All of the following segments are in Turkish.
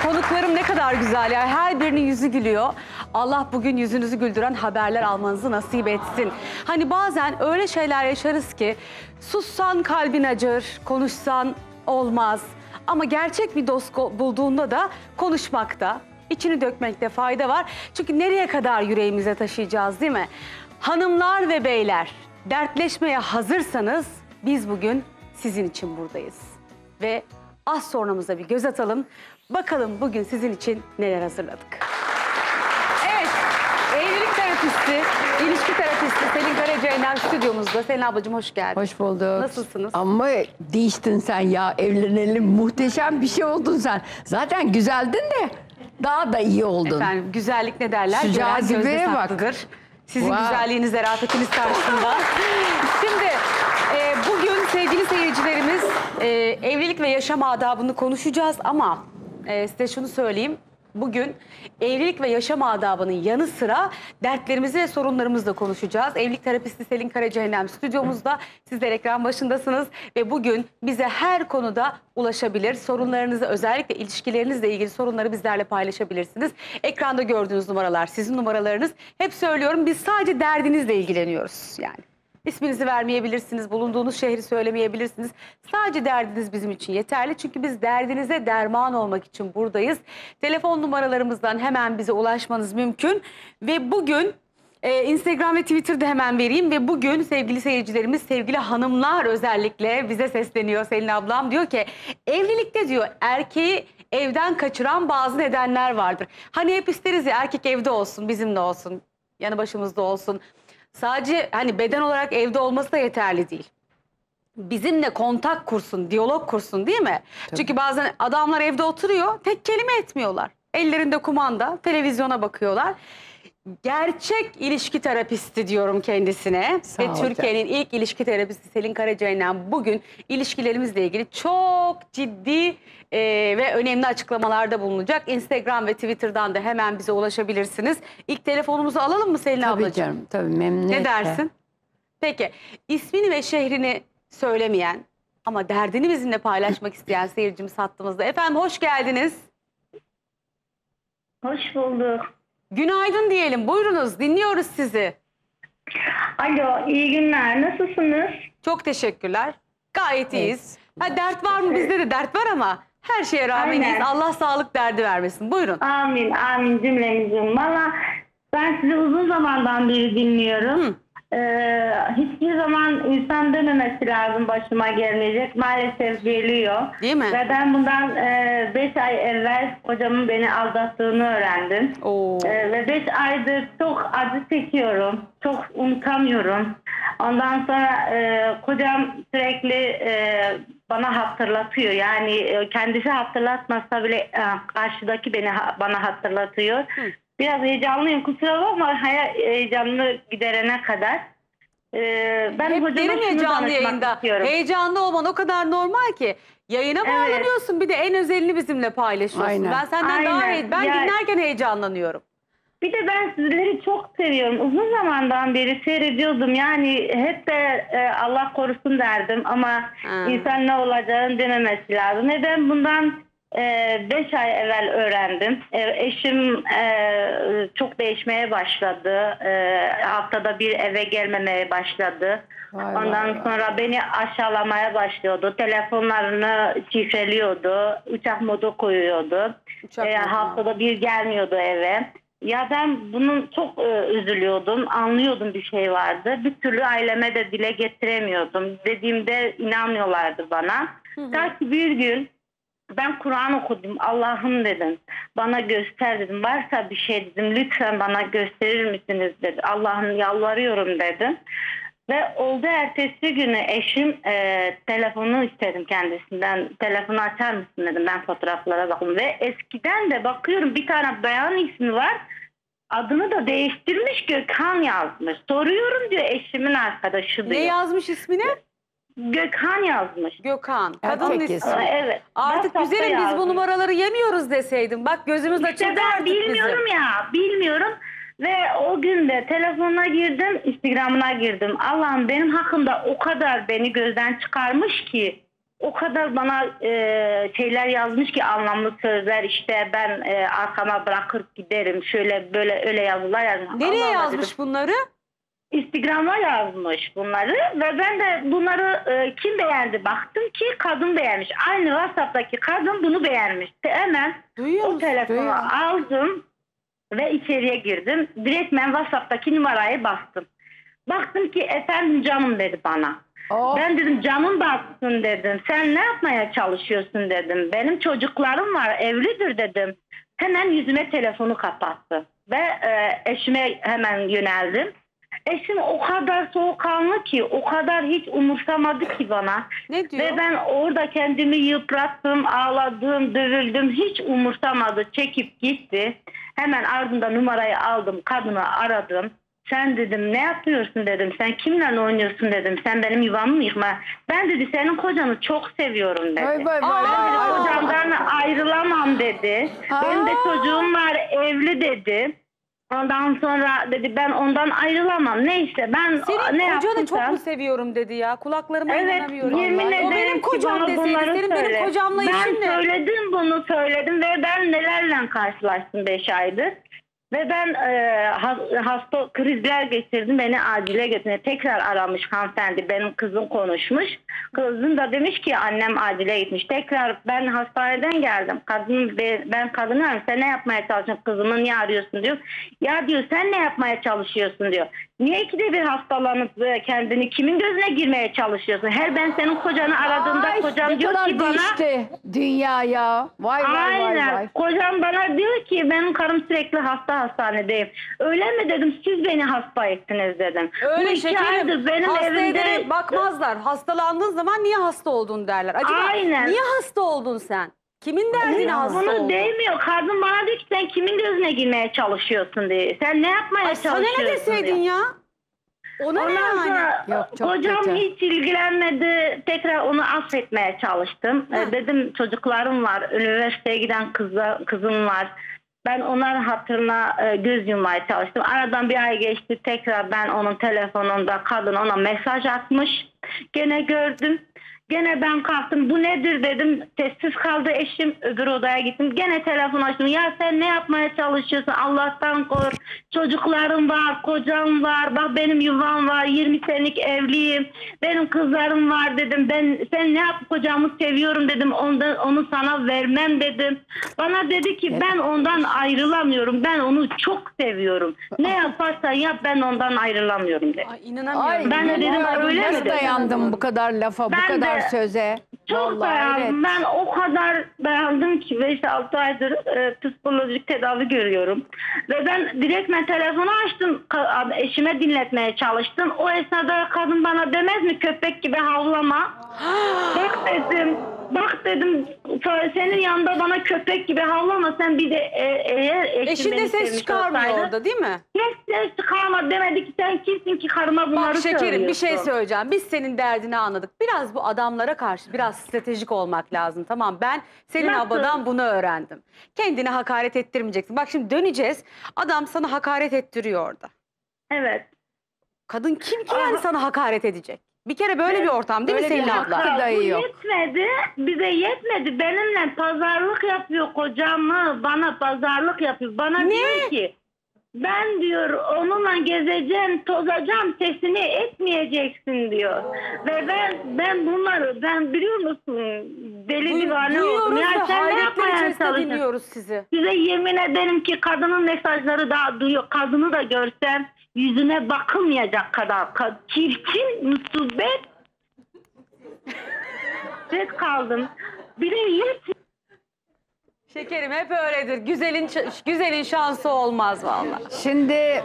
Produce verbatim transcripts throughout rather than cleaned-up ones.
konuklarım ne kadar güzel ya. Her birinin yüzü gülüyor. Allah bugün yüzünüzü güldüren haberler almanızı nasip etsin. Hani bazen öyle şeyler yaşarız ki sussan kalbin acır, konuşsan olmaz. Ama gerçek bir dost bulduğunda da konuşmakta, içini dökmekte fayda var. Çünkü nereye kadar yüreğimize taşıyacağız, değil mi? Hanımlar ve beyler, dertleşmeye hazırsanız biz bugün sizin için buradayız. Ve az sonramıza bir göz atalım. Bakalım bugün sizin için neler hazırladık. Evet, evlilik terapisti, ilişki terapisti Selin Karacayner stüdyomuzda. Selin ablacığım hoş geldin. Hoş bulduk. Nasılsınız? Ama değiştin sen ya, evlenelim. Muhteşem bir şey oldun sen. Zaten güzeldin de daha da iyi oldun. Efendim güzellik ne derler? Şu Gören gözde cazibeye bak. saklıdır. Sizin Wow. güzelliğiniz, zarafetiniz karşısında. Şimdi e, bugün sevgili seyircilerimiz e, evlilik ve yaşam adabını konuşacağız ama e, size şunu söyleyeyim. Bugün evlilik ve yaşam adabının yanı sıra dertlerimizi ve sorunlarımızı da konuşacağız. Evlilik terapisti Selin Karacayner stüdyomuzda. Sizler ekran başındasınız ve bugün bize her konuda ulaşabilir. Sorunlarınızı, özellikle ilişkilerinizle ilgili sorunları bizlerle paylaşabilirsiniz. Ekranda gördüğünüz numaralar sizin numaralarınız. Hep söylüyorum, biz sadece derdinizle ilgileniyoruz yani. İsminizi vermeyebilirsiniz, bulunduğunuz şehri söylemeyebilirsiniz. Sadece derdiniz bizim için yeterli. Çünkü biz derdinize derman olmak için buradayız. Telefon numaralarımızdan hemen bize ulaşmanız mümkün. Ve bugün e, Instagram ve Twitter'da hemen vereyim. Ve bugün sevgili seyircilerimiz, sevgili hanımlar özellikle bize sesleniyor. Selin ablam diyor ki, evlilikte diyor erkeği evden kaçıran bazı nedenler vardır. Hani hep isteriz ya, erkek evde olsun, bizimle olsun, yanı başımızda olsun. Sadece hani beden olarak evde olması da yeterli değil. Bizimle kontak kursun, diyalog kursun, değil mi? Tabii. Çünkü bazen adamlar evde oturuyor, tek kelime etmiyorlar. Ellerinde kumanda, televizyona bakıyorlar. Gerçek ilişki terapisti diyorum kendisine. Sağ Ve ol Türkiye'nin ilk ilişki terapisti Selin Karacayner bugün ilişkilerimizle ilgili çok ciddi e, ve önemli açıklamalarda bulunacak. Instagram ve Twitter'dan da hemen bize ulaşabilirsiniz. İlk telefonumuzu alalım mı Selin tabii ablacığım? Canım, tabii memnuniyetle. Ne dersin? Peki, ismini ve şehrini söylemeyen ama derdini bizimle paylaşmak isteyen seyircimiz hattımızda. Efendim hoş geldiniz. Hoş bulduk. Günaydın diyelim. Buyurunuz, dinliyoruz sizi. Alo, iyi günler. Nasılsınız? Çok teşekkürler. Gayet iyiyiz. Evet. Ha, dert var mı? Bizde de dert var ama her şeye rağmen Aynen. iyiyiz. Allah sağlık derdi vermesin. Buyurun. Amin, amin cümlemizin. Valla ben sizi uzun zamandan beri dinliyorum. Hı. Ee, hiçbir zaman insan dememesi lazım başıma gelmeyecek. Maalesef geliyor. Değil mi? Ve ben bundan e, beş ay evvel kocamın beni aldattığını öğrendim. Oo. Ee, ve beş aydır çok acı çekiyorum. Çok unutamıyorum. Ondan sonra e, kocam sürekli e, bana hatırlatıyor. Yani e, kendisi hatırlatmasa bile e, karşıdaki beni bana hatırlatıyor. Hı. Biraz heyecanlıyım, kusura bakma, heyecanlı giderene kadar. Ee, ben Hep hocama derim ya şunu canlı danışmak yayında. istiyorum. Heyecanlı olman o kadar normal ki. Yayına Evet. bağlanıyorsun, bir de en özelini bizimle paylaşıyorsun. Aynen. Ben senden daha Aynen. iyi. Ben Ya- dinlerken heyecanlanıyorum. Bir de ben sizleri çok seviyorum. Uzun zamandan beri seyrediyordum. Yani hep de e, Allah korusun derdim ama Ha. insan ne olacağını dememesi lazım. Ve ben bundan e, beş ay evvel öğrendim. E, eşim e, çok değişmeye başladı. E, haftada bir eve gelmemeye başladı. Vay Ondan vay vay. sonra beni aşağılamaya başlıyordu. Telefonlarını şifreliyordu. Uçak modu koyuyordu. Uçak E, modu. haftada bir gelmiyordu eve. Ya ben bunun çok e, üzülüyordum. Anlıyordum bir şey vardı. Bir türlü aileme de dile getiremiyordum. Dediğimde inanmıyorlardı bana. Ta ki bir gün ben Kur'an okudum. Allah'ım dedim. Bana göster dedim. Varsa bir şey dedim. Lütfen bana gösterir misiniz dedi. Allah'ım yalvarıyorum dedim. Ve oldu ertesi günü eşim e, telefonu istedim kendisinden. Telefonu açar mısın dedim. Ben fotoğraflara bakıyorum. Ve eskiden de bakıyorum bir tane bayan ismi var. Adını da değiştirmiş, Gökhan yazmış. Soruyorum diyor, eşimin arkadaşı diyor. Ne yazmış ismini? Gökhan yazmış. Gökhan. Kadın Erkek ismi. ismi. Aa, evet. Artık WhatsApp'ta güzelim, biz bu yazmış. numaraları yemiyoruz deseydin. Bak gözümüz İşte açıldı ben artık bilmiyorum bizim. ya, bilmiyorum. Ve o gün de telefonuna girdim, Instagram'ına girdim. Allah'ım benim hakkımda o kadar beni gözden çıkarmış ki o kadar bana e, şeyler yazmış ki, anlamlı sözler, işte ben e, arkama bırakır giderim, şöyle böyle öyle yazılar yazmış. Nereye Allah Allah yazmış dedim. bunları? Instagram'a yazmış bunları ve ben de bunları e, kim beğendi baktım ki kadın beğenmiş. Aynı WhatsApp'taki kadın bunu beğenmiş. Hemen Duyuyor o musun? telefonu Duyuyor. aldım ve içeriye girdim. Direktmen WhatsApp'taki numarayı bastım. Baktım ki efendim canım dedi bana. Oh. Ben dedim canım baksın dedim. Sen ne yapmaya çalışıyorsun dedim. Benim çocuklarım var, evlidir dedim. Hemen yüzüme telefonu kapattı. Ve e, eşime hemen yöneldim. Eşim o kadar soğukkanlı ki, o kadar hiç umursamadı ki bana. Ne diyor? Ve ben orada kendimi yıprattım, ağladım, dövüldüm. Hiç umursamadı, çekip gitti. Hemen ardından numarayı aldım, kadını aradım. Sen dedim ne yapıyorsun dedim. Sen kimle oynuyorsun dedim. Sen benim yuvamı mı yıkma. Ben dedi senin kocanı çok seviyorum dedi. Vay vay vay. Aa! Ben dedi vay. kocamdan ayrılamam dedi. Benim de Aa! çocuğum var, evli dedi. Ondan sonra dedi ben ondan ayrılamam. Neyse ben Senin ne kocanı çok yaptıysam- mu seviyorum dedi ya. Kulaklarıma Evet, inanamıyorum. yemin O ederim benim ki kocam bana deseydi, bunları senin benim söyle. kocamla Ben işin ne? söyledim bunu söyledim ve ben nelerle karşılaştım beş aydır. Ve ben e, has- hasta krizler geçirdim, beni acile götürdü. Tekrar aramış hanımefendi, benim kızım konuşmuş. Kızım da demiş ki annem acile gitmiş. Tekrar ben hastaneden geldim. Kadın, ben kadını arıyorum, sen ne yapmaya çalışıyorsun, kızımı niye arıyorsun diyor. Ya diyor sen ne yapmaya çalışıyorsun diyor. Niye ikide bir hastalanıp e, kendini kimin gözüne girmeye çalışıyorsun? Her ben senin kocanı aradığımda Ay, kocam ne diyor kadar ki bana... değişti dünya ya. Vay vay vay Aynen. vay. Kocam bana diyor ki benim karım sürekli hasta hastanedeyim. Öyle mi dedim, siz beni hasta ettiniz dedim. Bu Öyle iki şekerim. aydır benim Hasta evimde... ederek bakmazlar. Hastalandığın zaman niye hasta oldun derler. Acaba Aynen. niye hasta oldun sen? Kimin derdine hasta Bunu oldun? değmiyor. Kadın bana diyor ki sen kimin gözüne girmeye çalışıyorsun diye. Sen ne yapmaya Ay, sana çalışıyorsun ne deseydin diyor. ya? Ona ne Ondan yani? sonra Yok, çok kocam kötü. hiç ilgilenmedi. Tekrar onu affetmeye çalıştım. Ha. E, dedim çocuklarım var. Üniversiteye giden kızla, kızım var. Ben onların hatırına e, göz yummaya çalıştım. Aradan bir ay geçti. Tekrar ben onun telefonunda kadın ona mesaj atmış. Gene gördüm. Gene ben kalktım. Bu nedir dedim. Sessiz kaldı eşim. Öbür odaya gittim. Gene telefon açtım. Ya sen ne yapmaya çalışıyorsun? Allah'tan kork. Çocuklarım var. Kocam var. Bak benim yuvam var. yirmi senelik evliyim. Benim kızlarım var dedim. Ben sen ne yap, kocamı seviyorum dedim. Ondan, onu sana vermem dedim. Bana dedi ki ben ondan ayrılamıyorum. Ben onu çok seviyorum. Ne yaparsan yap ben ondan ayrılamıyorum dedi. Ay inanamıyorum. Ay, Ben de dedim, vallahi öyle mi nasıl dedim? dayandım bu kadar lafa, bu Ben kadar de söze. Çok Vallahi beğendim. evet. Ben o kadar beğendim ki beş altı aydır e, psikolojik tedavi görüyorum. Ve ben direktmen telefonu açtım. Ka- eşime dinletmeye çalıştım. O esnada kadın bana demez mi köpek gibi havlama. Bak dedim. Bak dedim senin yanında bana köpek gibi havlama. Sen bir de e, eğer eşim Eşin de beni ses sevmiş çıkarmıyor olsaydı, orada değil mi? Hiç ses çıkarma, demedi ki sen kimsin ki karıma bunları Bak şekerim bir şey söylüyorsun. söyleyeceğim. Biz senin derdini anladık. Biraz bu adamlara karşı biraz stratejik olmak lazım. Tamam, ben senin Nasıl? abladan bunu öğrendim. Kendine hakaret ettirmeyeceksin. Bak şimdi döneceğiz. Adam sana hakaret ettiriyor orada. Evet. Kadın kim ki yani Aha. sana hakaret edecek? Bir kere böyle bir ortam değil mi Böyle bir senin hak abla? da- Dayı Bu yok. yetmedi. Bize yetmedi. Benimle pazarlık yapıyor kocamı. Bana pazarlık yapıyor. Bana Ne? diyor ki ben diyor onunla gezeceğim, tozacağım, sesini etmeyeceksin diyor. Ve ben ben bunları ben biliyor musun deli Duy- divane oldum. Duyuyoruz Ya ve sen ne hayretler yapmaya içerisinde çalışıyorsun? dinliyoruz sizi. Size yemin ederim ki kadının mesajları daha duyuyor. Kadını da görsem yüzüne bakılmayacak kadar ka- çirkin, musibet. Ses kaldım. Bir de yet Şekerim hep öyledir. Güzelin ş- güzelin şansı olmaz vallahi. Şimdi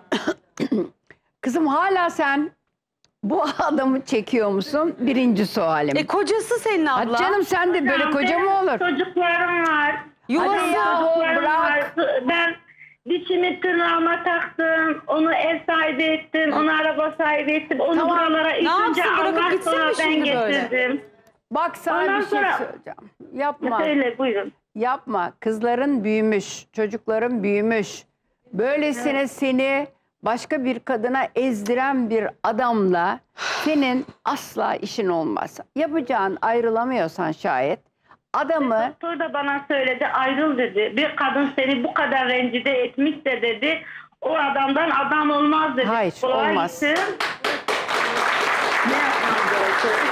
kızım hala sen bu adamı çekiyor musun? Birinci sualim. E kocası senin abla. Hadi canım sen de böyle koca mı olur? Çocuklarım var. Yuvası Hadi ya. Çocuklarım bırak. var. Ben dişimi tırnağıma taktım. Onu ev sahibi ettim. Onu araba sahibi ettim. Onu Tamam. buralara ilk Ne önce yapsın, bırakıp Allah gitsin mi sonra ben şimdi böyle? getirdim. Bak sana Ondan bir şey sonra- söyleyeceğim. Yapma. Söyle buyurun. Yapma. Kızların büyümüş, çocukların büyümüş. Böylesine seni başka bir kadına ezdiren bir adamla senin asla işin olmaz. Yapacağın, ayrılamıyorsan şayet adamı... Doktor da bana söyledi, ayrıl dedi. Bir kadın seni bu kadar rencide etmişse dedi, o adamdan adam olmaz dedi. Hayır, olmaz. Ne yapmam gerekiyor?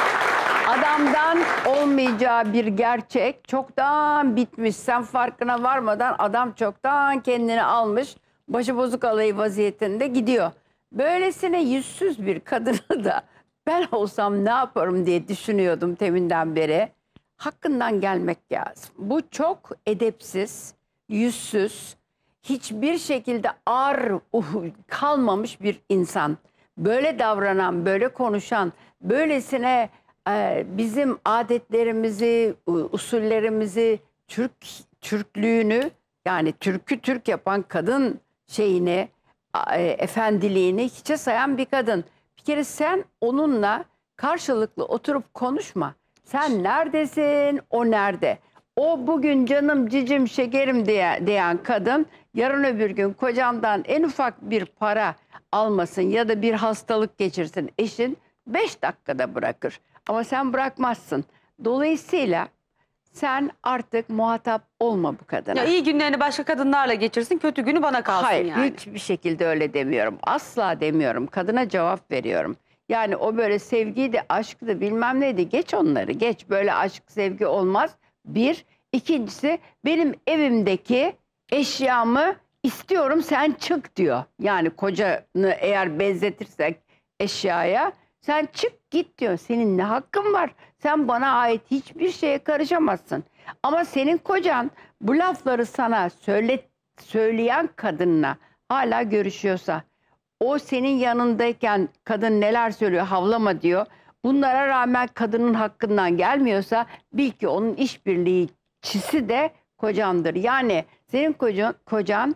Adamdan olmayacağı bir gerçek çoktan bitmiş. Sen farkına varmadan adam çoktan kendini almış. Başıbozuk alayı vaziyetinde gidiyor. Böylesine yüzsüz bir kadını da ben olsam ne yaparım diye düşünüyordum teminden beri. Hakkından gelmek lazım. Bu çok edepsiz, yüzsüz, hiçbir şekilde ağır uh, kalmamış bir insan. Böyle davranan, böyle konuşan, böylesine e, bizim adetlerimizi, usullerimizi, Türk Türklüğünü, yani Türk'ü Türk yapan kadın şeyini, e, efendiliğini hiçe sayan bir kadın. Bir kere sen onunla karşılıklı oturup konuşma. Sen neredesin, o nerede? O bugün canım, cicim, şekerim diye, diyen kadın yarın öbür gün kocandan en ufak bir para almasın ya da bir hastalık geçirsin eşin beş dakikada bırakır. Ama sen bırakmazsın. Dolayısıyla sen artık muhatap olma bu kadına. Ya iyi günlerini başka kadınlarla geçirsin, kötü günü bana kalsın Hayır, yani. hiçbir şekilde öyle demiyorum. Asla demiyorum. Kadına cevap veriyorum. Yani o böyle sevgiydi, aşktı, bilmem neydi. Geç onları, geç. Böyle aşk, sevgi olmaz. Bir. İkincisi, benim evimdeki eşyamı istiyorum, sen çık diyor. Yani kocanı eğer benzetirsek eşyaya, sen çık git diyor. Senin ne hakkın var? Sen bana ait hiçbir şeye karışamazsın. Ama senin kocan bu lafları sana söyle, söyleyen kadınla hala görüşüyorsa, o senin yanındayken kadın neler söylüyor, havlama bunlara rağmen kadının hakkından gelmiyorsa bil ki onun işbirliğçisi de kocandır. Yani senin kocan, kocan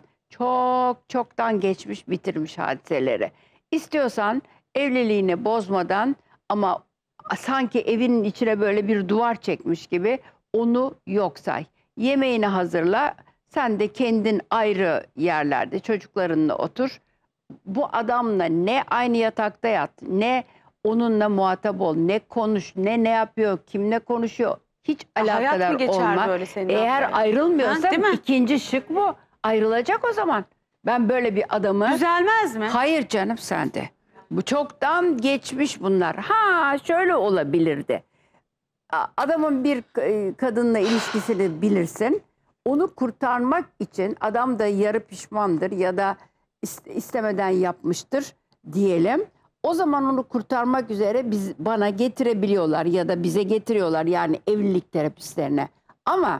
çok çoktan geçmiş, bitirmiş hadiseleri. İstiyorsan evliliğini bozmadan ama sanki evinin içine böyle bir duvar çekmiş gibi onu yok say. Yemeğini hazırla, sen de kendin ayrı yerlerde çocuklarınla otur. Bu adamla ne aynı yatakta yat, ne onunla muhatap ol, ne konuş, ne ne yapıyor, kimle konuşuyor, hiç Hayat mı alakadar geçer olma. böyle senin Eğer aklına? ayrılmıyorsa Ha, değil mi? ikinci şık bu. Ayrılacak o zaman. Ben böyle bir adamı... Düzelmez mi? Hayır canım, sende. Bu çoktan geçmiş bunlar. Ha şöyle olabilirdi. A- Adamın bir e, kadınla ilişkisini bilirsin. Onu kurtarmak için adam da yarı pişmandır ya da is- istemeden yapmıştır diyelim. O zaman onu kurtarmak üzere biz bana getirebiliyorlar ya da bize getiriyorlar, yani evlilik terapistlerine. Ama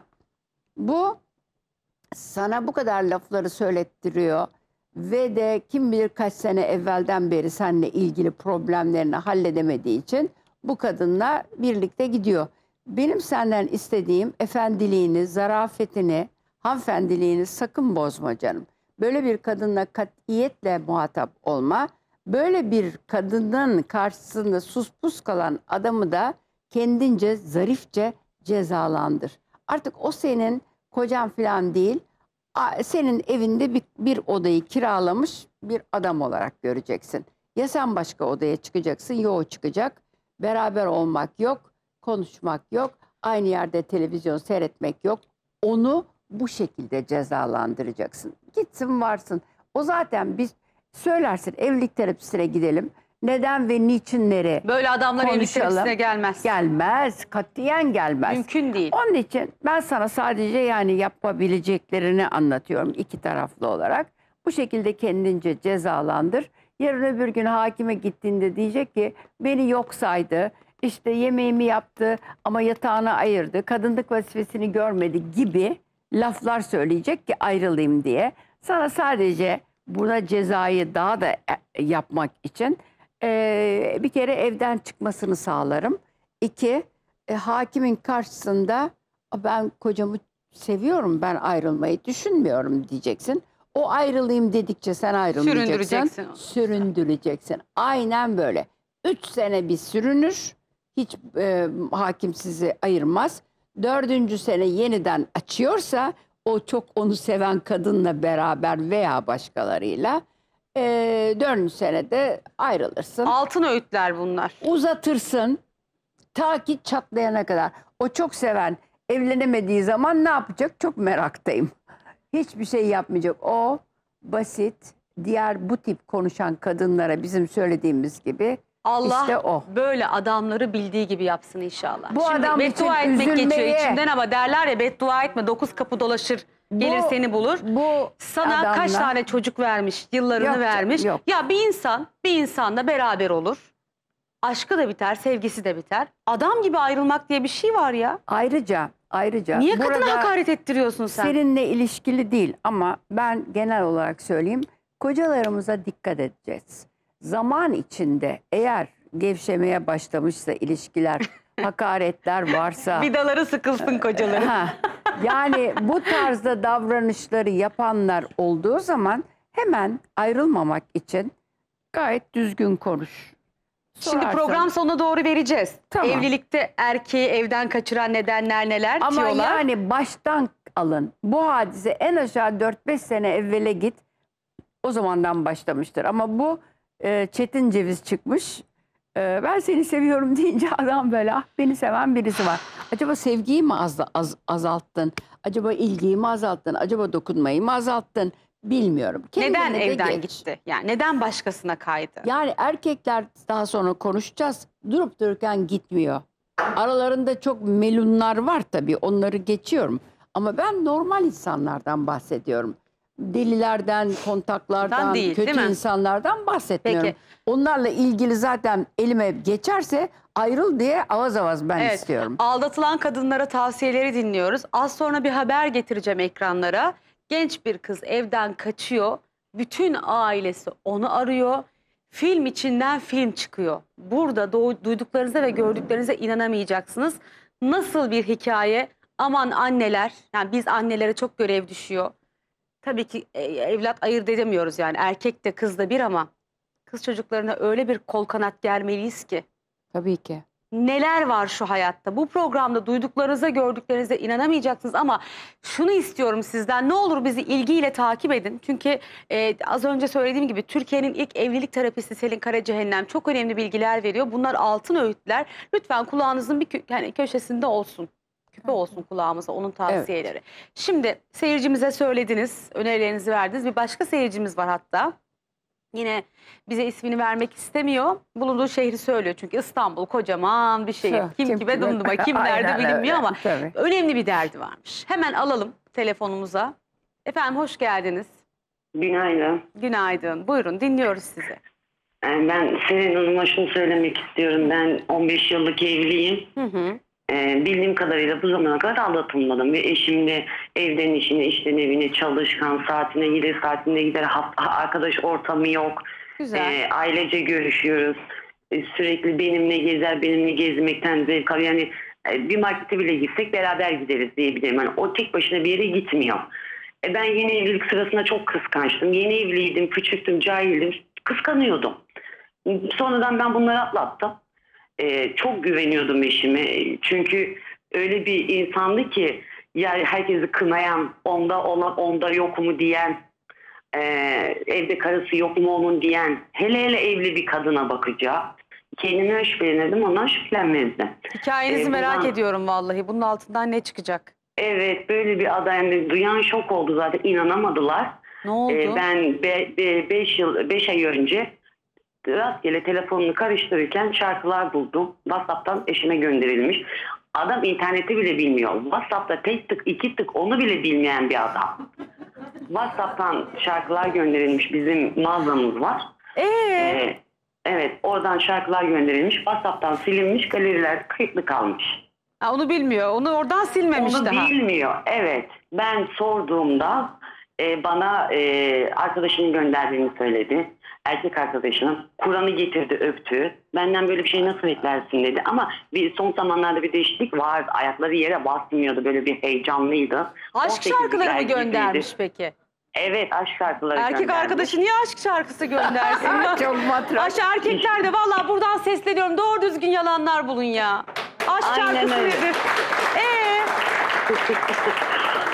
bu sana bu kadar lafları söylettiriyor ve de kim bilir kaç sene evvelden beri seninle ilgili problemlerini halledemediği için bu kadınla birlikte gidiyor. Benim senden istediğim efendiliğini, zarafetini, hanımefendiliğini sakın bozma canım. Böyle bir kadınla katiyetle muhatap olma. Böyle bir kadının karşısında sus pus kalan adamı da kendince zarifçe cezalandır. Artık o senin kocan falan değil, senin evinde bir, bir odayı kiralamış bir adam olarak göreceksin. Ya sen başka odaya çıkacaksın ya o çıkacak. Beraber olmak yok, konuşmak yok, aynı yerde televizyon seyretmek yok. Onu bu şekilde cezalandıracaksın. Gitsin varsın. O zaten biz söylersin, evlilik terapisine gidelim. Neden ve niçinleri Böyle adamlar evlilik konuşalım. terapisine gelmez. Gelmez, katiyen gelmez. Mümkün değil. Onun için ben sana sadece yani yapabileceklerini anlatıyorum iki taraflı olarak. Bu şekilde kendince cezalandır. Yarın öbür gün hakime gittiğinde diyecek ki beni yok saydı, işte yemeğimi yaptı ama yatağını ayırdı, kadınlık vazifesini görmedi gibi laflar söyleyecek ki ayrılayım diye. Sana sadece buna cezayı daha da yapmak için e, bir kere evden çıkmasını sağlarım. İki, e, hakimin karşısında ben kocamı seviyorum, ben ayrılmayı düşünmüyorum diyeceksin. O ayrılayım dedikçe sen ayrılmayacaksın. Süründüreceksin onu. Süründüreceksin. Aynen böyle. Üç sene bir sürünür. Hiç e, hakim sizi ayırmaz. Dördüncü sene yeniden açıyorsa o çok onu seven kadınla beraber veya başkalarıyla Ee, dördüncü senede ayrılırsın. Altın öğütler bunlar. Uzatırsın ta ki çatlayana kadar. O çok seven evlenemediği zaman ne yapacak? Çok meraktayım. Hiçbir şey yapmayacak. O basit, diğer bu tip konuşan kadınlara bizim söylediğimiz gibi Allah işte o. böyle adamları bildiği gibi yapsın inşallah. Bu Şimdi adam beddua için etmek geçiyor üzülmeye- içinden ama derler ya beddua etme dokuz kapı dolaşır gelir Bu- seni bulur. Bu Sana adamlar, kaç tane çocuk vermiş, yıllarını Yok, vermiş. yok. Ya bir insan bir insanla beraber olur. Aşkı da biter, sevgisi de biter. Adam gibi ayrılmak diye bir şey var ya. ayrıca ayrıca Niye kadına burada hakaret ettiriyorsun sen? seninle ilişkili değil ama ben genel olarak söyleyeyim. Kocalarımıza dikkat edeceğiz. Zaman içinde eğer gevşemeye başlamışsa ilişkiler, hakaretler varsa... Vidaları sıkılsın kocaları. Ha, yani bu tarzda davranışları yapanlar olduğu zaman hemen ayrılmamak için gayet düzgün konuş. Şimdi Sorarsan- program sonuna doğru vereceğiz. Tamam. Evlilikte erkeği evden kaçıran nedenler neler Ama diyorlar. yani baştan alın. Bu hadise en aşağı dört beş sene evvele git. O zamandan başlamıştır. Ama bu e, çetin ceviz çıkmış. E, ben seni seviyorum deyince adam böyle ah beni seven birisi var. Acaba sevgiyi mi az, az, azalttın? Acaba ilgiyi mi azalttın? Acaba dokunmayı mı azalttın? Bilmiyorum. Neden Kendine de evden geç. gitti? Yani neden başkasına kaydı? Yani erkekler daha sonra konuşacağız. Durup dururken gitmiyor. Aralarında çok melunlar var tabii. Onları geçiyorum. Ama ben normal insanlardan bahsediyorum. Delilerden, kontaklardan, Değil, kötü değil mi? insanlardan bahsetmiyorum. Peki. Onlarla ilgili zaten elime geçerse ayrıl diye avaz avaz ben Evet, istiyorum. aldatılan kadınlara tavsiyeleri dinliyoruz. Az sonra bir haber getireceğim ekranlara. Genç bir kız evden kaçıyor. Bütün ailesi onu arıyor. Film içinden film çıkıyor. Burada doğ- duyduklarınıza ve gördüklerinize inanamayacaksınız. Nasıl bir hikaye? Aman anneler, yani biz annelere çok görev düşüyor. Tabii ki e, evlat ayırt edemiyoruz yani erkek de kız da bir ama kız çocuklarına öyle bir kol kanat germeliyiz ki. Tabii ki. Neler var şu hayatta? Bu programda duyduklarınıza, gördüklerinize inanamayacaksınız ama şunu istiyorum sizden. Ne olur bizi ilgiyle takip edin. Çünkü e, az önce söylediğim gibi Türkiye'nin ilk evlilik terapisti Selin Karacehennem çok önemli bilgiler veriyor. Bunlar altın öğütler. Lütfen kulağınızın bir kö yani köşesinde olsun. Küpe olsun kulağımıza onun tavsiyeleri. Şimdi seyircimize söylediniz, önerilerinizi verdiniz. Bir başka seyircimiz var hatta. Yine bize ismini vermek istemiyor. Bulunduğu şehri söylüyor. Çünkü İstanbul kocaman bir şehir. Şu, Kim, kim kime kime- dumduma, kim nerede Aynen bilinmiyor öyle, ama tabii. önemli bir derdi varmış. Hemen alalım telefonumuza. Efendim hoş geldiniz. Günaydın. Günaydın. Buyurun dinliyoruz sizi. Yani ben Selin Hanım'a şunu söylemek istiyorum. Ben on beş yıllık evliyim. Hı hı. Ee, bildiğim kadarıyla bu zamana kadar aldatılmadım. Ve eşim de evden işine, işten evine çalışkan, saatine gider, saatinde gider. Ha- Arkadaş ortamı yok. Güzel. Ee, ailece görüşüyoruz. Ee, sürekli benimle gezer, benimle gezmekten zevk alıyor. Yani e, bir markete bile gitsek beraber gideriz diyebilirim. Yani o tek başına bir yere gitmiyor. E, ben yeni evlilik sırasında çok kıskançtım. Yeni evliydim, küçüktüm, cahildim. Kıskanıyordum. Sonradan ben bunları atlattım. Ee, çok güveniyordum eşime. Çünkü öyle bir insandı ki yani herkesi kınayan, onda olan, onda yok mu diyen, e, evde karısı yok mu onun diyen, hele hele evli bir kadına bakacağı. Kendime şüphelenirdim, ondan şüphelenmezdim. Hikayenizi Ee, merak bundan- ediyorum vallahi. Bunun altından ne çıkacak? Evet, böyle bir aday, duyan şok oldu zaten, inanamadılar. Ne oldu? Ee, ben beş yıl beş ay önce rastgele telefonunu karıştırırken şarkılar buldum. WhatsApp'tan eşime gönderilmiş. Adam interneti bile bilmiyor. WhatsApp'ta tek tık iki tık onu bile bilmeyen bir adam. WhatsApp'tan şarkılar gönderilmiş, bizim mağazamız var. Ee, Ee, evet, oradan şarkılar gönderilmiş. WhatsApp'tan silinmiş, galeriler kayıtlı kalmış. ha, onu bilmiyor. Onu oradan silmemiş Onu daha. bilmiyor. Evet. Ben sorduğumda e, bana e, arkadaşının gönderdiğini söyledi. Erkek arkadaşının. Kur'an'ı getirdi, öptü. Benden böyle bir şey nasıl beklersin dedi. Ama bir son zamanlarda bir değişiklik vardı. Ayakları yere basmıyordu. Böyle bir heyecanlıydı. Aşk on sekiz şarkıları mı gibiydi. göndermiş peki? Evet, aşk şarkıları Erkek göndermiş. arkadaşı niye aşk şarkısı göndersin? Çok matrak. Aşk erkekler de vallahi buradan sesleniyorum. Doğru düzgün yalanlar bulun ya. Aşk Aynen şarkısı öyle. nedir? Ee,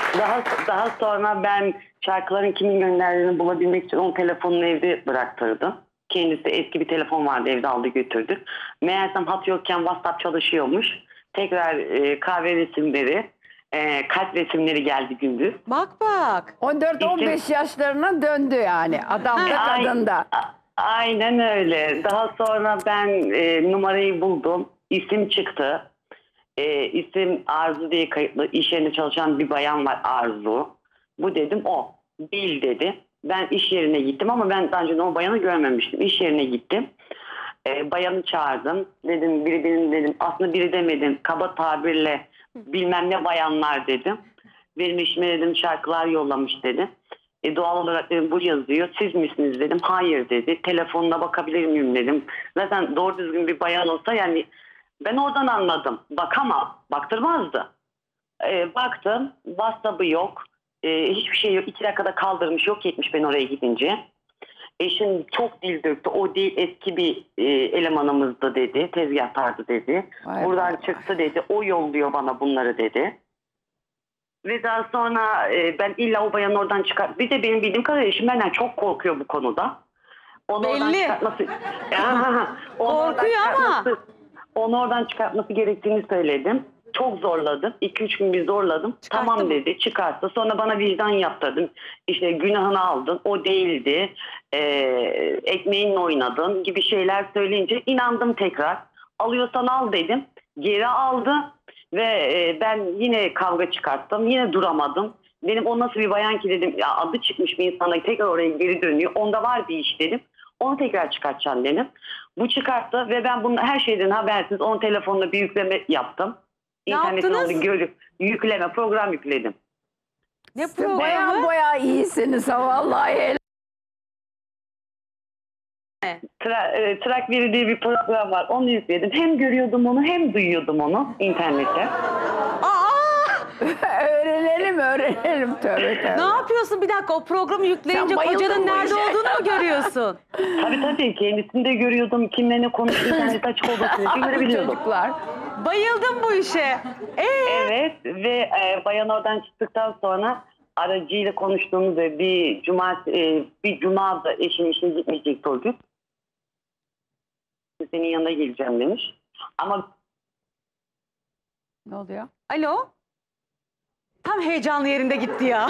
Daha daha sonra ben şarkıların kimin gönderdiğini bulabilmek için onun telefonunu evde bıraktırdım. Kendisi eski bir telefon vardı, evde aldı götürdü. Meğersem hat yokken WhatsApp çalışıyormuş. Tekrar e, kahve resimleri, e, kalp resimleri geldi gündüz. Bak bak. on dört on beş yaşlarına döndü yani. Adam da Ay- kadın da. a- Aynen öyle. Daha sonra ben e, numarayı buldum. İsim çıktı. E, isim Arzu diye kayıtlı. İş yerinde çalışan bir bayan var, Arzu. Bu dedim o. Değil dedi. Ben iş yerine gittim ama ben daha önce o bayanı görmemiştim. İş yerine gittim. E, bayanı çağırdım. Dedim biri benim dedim. Aslında biri demedim. Kaba tabirle bilmem ne bayanlar dedim. Benim eşime dedim şarkılar yollamış dedi. E, doğal olarak dedim bu yazıyor. Siz misiniz dedim. Hayır dedi. Telefonuna bakabilir miyim dedim. Zaten doğru düzgün bir bayan olsa yani ben oradan anladım. Bakamam. Baktırmazdı. E, baktım. WhatsApp'ı yok. E, hiçbir şey yok. İki dakikada kaldırmış, yok etmiş ben oraya gidince. Eşim çok dil döktü. O değil eski bir e, elemanımızdı dedi. Tezgahtardı dedi. Vay Buradan vay. çıktı dedi. O yolluyor bana bunları dedi. Ve daha sonra e, ben illa o bayanı oradan çıkar. Bir de benim bildiğim kadarıyla eşim benden çok korkuyor bu konuda. Onu oradan Belli. çıkartması, Ya, onu oradan Korkuyor ama. çıkartması- Onu oradan çıkartması gerektiğini söyledim. Çok zorladım. iki üç gün bir zorladım. Çıkarttı Tamam mı? dedi, çıkarttı. Sonra bana vicdan yaptırdım. İşte günahını aldın, o değildi. Ee, ekmeğinle oynadın gibi şeyler söyleyince inandım tekrar. Alıyorsan al dedim. Geri aldı ve e, ben yine kavga çıkarttım. Yine duramadım. Benim o nasıl bir bayan ki dedim. Ya adı çıkmış bir insana tekrar oraya geri dönüyor. Onda var bir iş dedim. Onu tekrar çıkartacağım dedim. Bu çıkarttı ve ben bunun her şeyden habersiz onun telefonuna bir yükleme yaptım. Ne İnternetten yaptınız? onu görüp yükleme program yükledim. Ne Siz Baya programı? baya iyisiniz ha vallahi. helal. Tra, e, Trak Veri diye bir program var. Onu yükledim. Hem görüyordum onu hem duyuyordum onu internette. Aa! öğrenelim öğrenelim tövbe tövbe. Ne yapıyorsun? Bir dakika, o programı yükleyince Sen bayıldın kocanın bu nerede işe. olduğunu mu görüyorsun? Tabii tabii kendisini de görüyordum. Kimle ne konuştuğu internet açık olduğunu bunları biliyordum. Çocuklar. Bayıldım bu işe. Ee? Evet ve e, bayan oradan çıktıktan sonra aracıyla konuştuğumuz ve bir cuma e, bir cuma da eşim işe gitmeyecekti o gün. Senin yanına geleceğim demiş. Ama Ne oluyor? Alo? Tam heyecanlı yerinde gitti ya.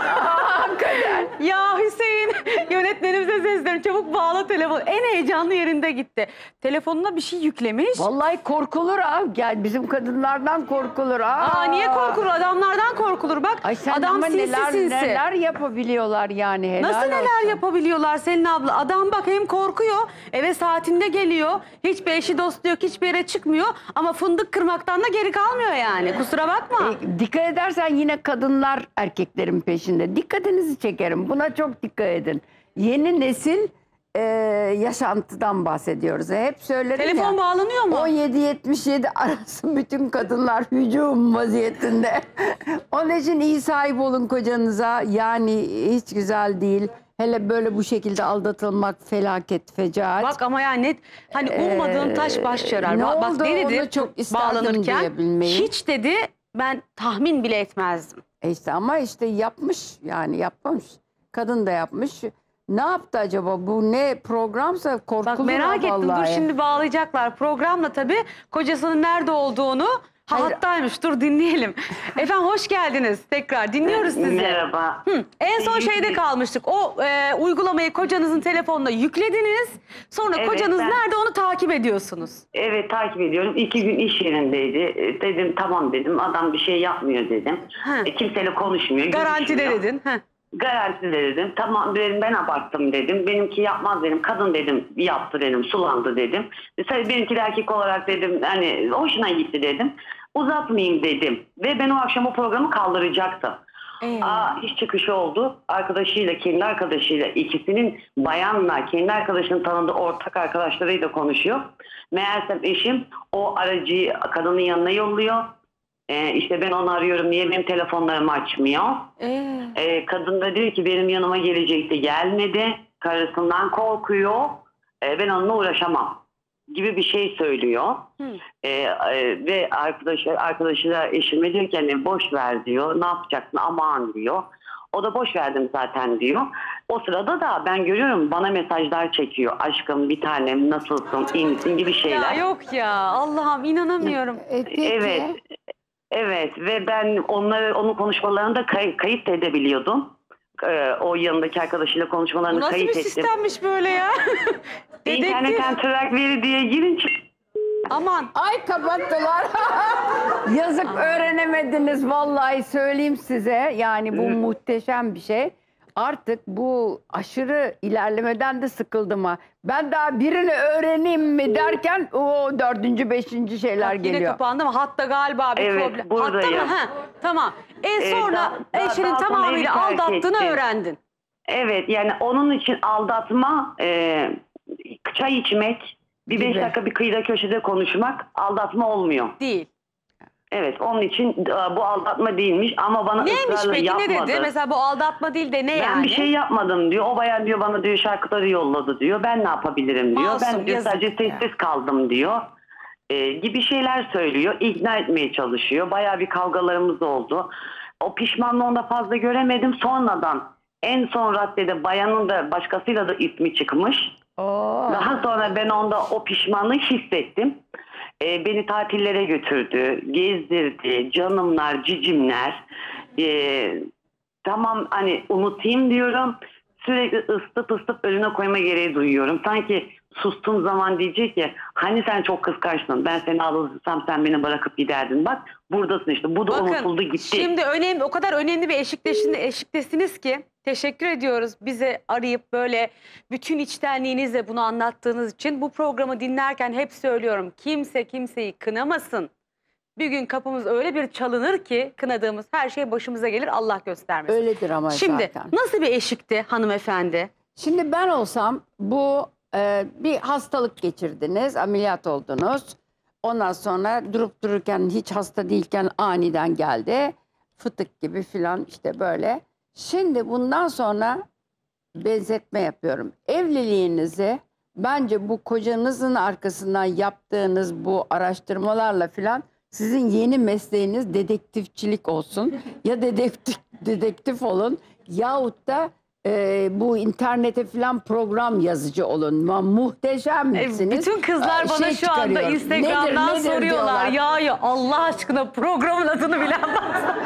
Hakikaten. Ya Hüseyin, yönetmenimize sesleniyorum. Çabuk bağla telefonu. En heyecanlı yerinde gitti. Telefonuna bir şey yüklemiş. Vallahi korkulur ha. Gel bizim kadınlardan korkulur ha. Aa, niye korkulur? Adamlardan korkulur. Bak, Ay sen adam ama sinsi neler sinsi. neler yapabiliyorlar yani helal Nasıl neler olsun. yapabiliyorlar Selin abla? Adam bak hem korkuyor, eve saatinde geliyor. Hiçbir eşi dostu yok, hiçbir yere çıkmıyor. Ama fındık kırmaktan da geri kalmıyor yani. Kusura bakma. E, dikkat edersen yine kadınlar erkeklerin peşinde. Dikkatinizi çekerim. Buna çok dikkat edin. Yeni nesil e, yaşantıdan bahsediyoruz. E, hep söylerim Telefon ya. bağlanıyor mu? on yedi yetmiş yedi arası bütün kadınlar hücum vaziyetinde. Onun için iyi sahip olun kocanıza. Yani hiç güzel değil. Hele böyle bu şekilde aldatılmak felaket, fecaat. Bak ama yani net, hani ummadığın taş baş yarar. ne Bak, bak oldu? ne dedi Onu çok isterdim bağlanırken? diyebilmeyi. Hiç dedi, ben tahmin bile etmezdim. E işte ama işte yapmış yani yapmamış. Kadın da yapmış. Ne yaptı acaba? Bu ne programsa korkulur Bak merak ha ettim, dur vallahi. şimdi bağlayacaklar programla tabii kocasının nerede olduğunu. Ha, Hayır. hattaymış, dur dinleyelim. Efendim hoş geldiniz tekrar, dinliyoruz sizi. merhaba. Hı, en son şeyde kalmıştık. O e, uygulamayı kocanızın telefonuna yüklediniz. Sonra Evet, kocanız ben- nerede onu takip ediyorsunuz. Evet takip ediyorum. İki gün iş yerindeydi. E, Dedim tamam dedim. Adam bir şey yapmıyor dedim. Ha. E, kimseyle konuşmuyor. Garantide görüşmüyor. dedin. Heh. Garantide dedim. Tamam dedim ben abarttım dedim. Benimki yapmaz dedim. Kadın dedim yaptı dedim. Sulandı dedim. Mesela benimki de erkek olarak dedim. Hani hoşuna gitti dedim. Uzatmayayım dedim. Ve ben o akşam o programı kaldıracaktım. Ee? Aa, iş çıkışı oldu. Arkadaşıyla, kendi arkadaşıyla, ikisinin bayanla, kendi arkadaşının tanıdığı ortak arkadaşlarıyla konuşuyor. Meğersem eşim o aracıyı kadının yanına yolluyor. Ee, işte ben onu arıyorum, niye benim telefonlarımı açmıyor? Ee? Ee, kadın da diyor ki benim yanıma gelecekti, gelmedi. Karısından korkuyor. Ee, ben onunla uğraşamam. gibi bir şey söylüyor. Ee, e, ve arkadaşı, arkadaşı da eşime diyor ki hani boş ver diyor. Ne yapacaksın aman diyor. O da boş verdim zaten diyor. O sırada da ben görüyorum bana mesajlar çekiyor. Aşkım bir tanem nasılsın iyi misin gibi şeyler. Ya yok ya Allah'ım inanamıyorum. E, peki. Evet. Evet ve ben onları onun konuşmalarını da kay, kayıt edebiliyordum. Ee, o yanındaki arkadaşıyla Bu konuşmalarını nasıl bir kayıt ettim. sistemmiş böyle ya? Dedektif. İnternetten trak veri diye girince Aman. Ay kapattılar. Yazık öğrenemediniz vallahi söyleyeyim size. Yani bu muhteşem bir şey. Artık bu aşırı ilerlemeden de sıkıldım ha. Ben daha birini öğreneyim mi derken o dördüncü, beşinci şeyler Yine geliyor. kapandı mı? Hatta galiba bir Evet, problem. buradayım. Hatta mı? Ha, tamam. E Ee, sonra daha- daha- eşinin daha sonra tamamıyla evi terk aldattığını etti. öğrendin. evet yani onun için aldatma e, çay içmek bir beş Gibi. dakika bir kıyıda köşede konuşmak aldatma olmuyor. Değil. Evet onun için e, bu aldatma değilmiş ama bana Neymiş ısrarla peki yapmadı. ne dedi? Mesela bu aldatma değil de ne Ben yani? bir şey yapmadım diyor. O bayan diyor bana diyor şarkıları yolladı diyor. Ben ne yapabilirim diyor. Masum, ben diyor yazık sadece ya. sessiz kaldım diyor. Ee, gibi şeyler söylüyor. İkna etmeye çalışıyor. Bayağı bir kavgalarımız oldu. O pişmanlığı onda fazla göremedim. Sonradan en son raddede bayanın da başkasıyla da ismi çıkmış. Oo. Daha sonra ben onda o pişmanlığı hissettim. Ee, beni tatillere götürdü, gezdirdi, canımlar, cicimler. Ee, tamam hani unutayım diyorum. Sürekli ısıtıp ısıtıp önüne koyma gereği duyuyorum. Sanki sustuğum zaman diyecek ki hani sen çok kıskançsın. Ben seni aldatırsam sen beni bırakıp giderdin. Bak buradasın işte. Bu da unutuldu Bakın gitti. şimdi önemli, o kadar önemli bir eşikleşin, eşiktesiniz ki teşekkür ediyoruz bize arayıp böyle bütün içtenliğinizle bunu anlattığınız için. Bu programı dinlerken hep söylüyorum kimse kimseyi kınamasın. Bir gün kapımız öyle bir çalınır ki kınadığımız her şey başımıza gelir Allah göstermesin. Öyledir ama Şimdi zaten. nasıl bir eşikti hanımefendi? Şimdi ben olsam bu e, bir hastalık geçirdiniz, ameliyat oldunuz. Ondan sonra durup dururken hiç hasta değilken aniden geldi. Fıtık gibi filan işte böyle. Şimdi bundan sonra benzetme yapıyorum. Evliliğinizi bence bu kocanızın arkasından yaptığınız bu araştırmalarla filan sizin yeni mesleğiniz dedektifçilik olsun. Ya dedektif, dedektif olun yahut da e, bu internete filan program yazıcı olun. Ma- Muhteşemsiniz. E, bütün kızlar Ee, bana şey şu anda çıkarıyor. Instagram'dan Nedir, nedir soruyorlar. diyorlar. Ya ya Allah aşkına programın adını bilen varsa.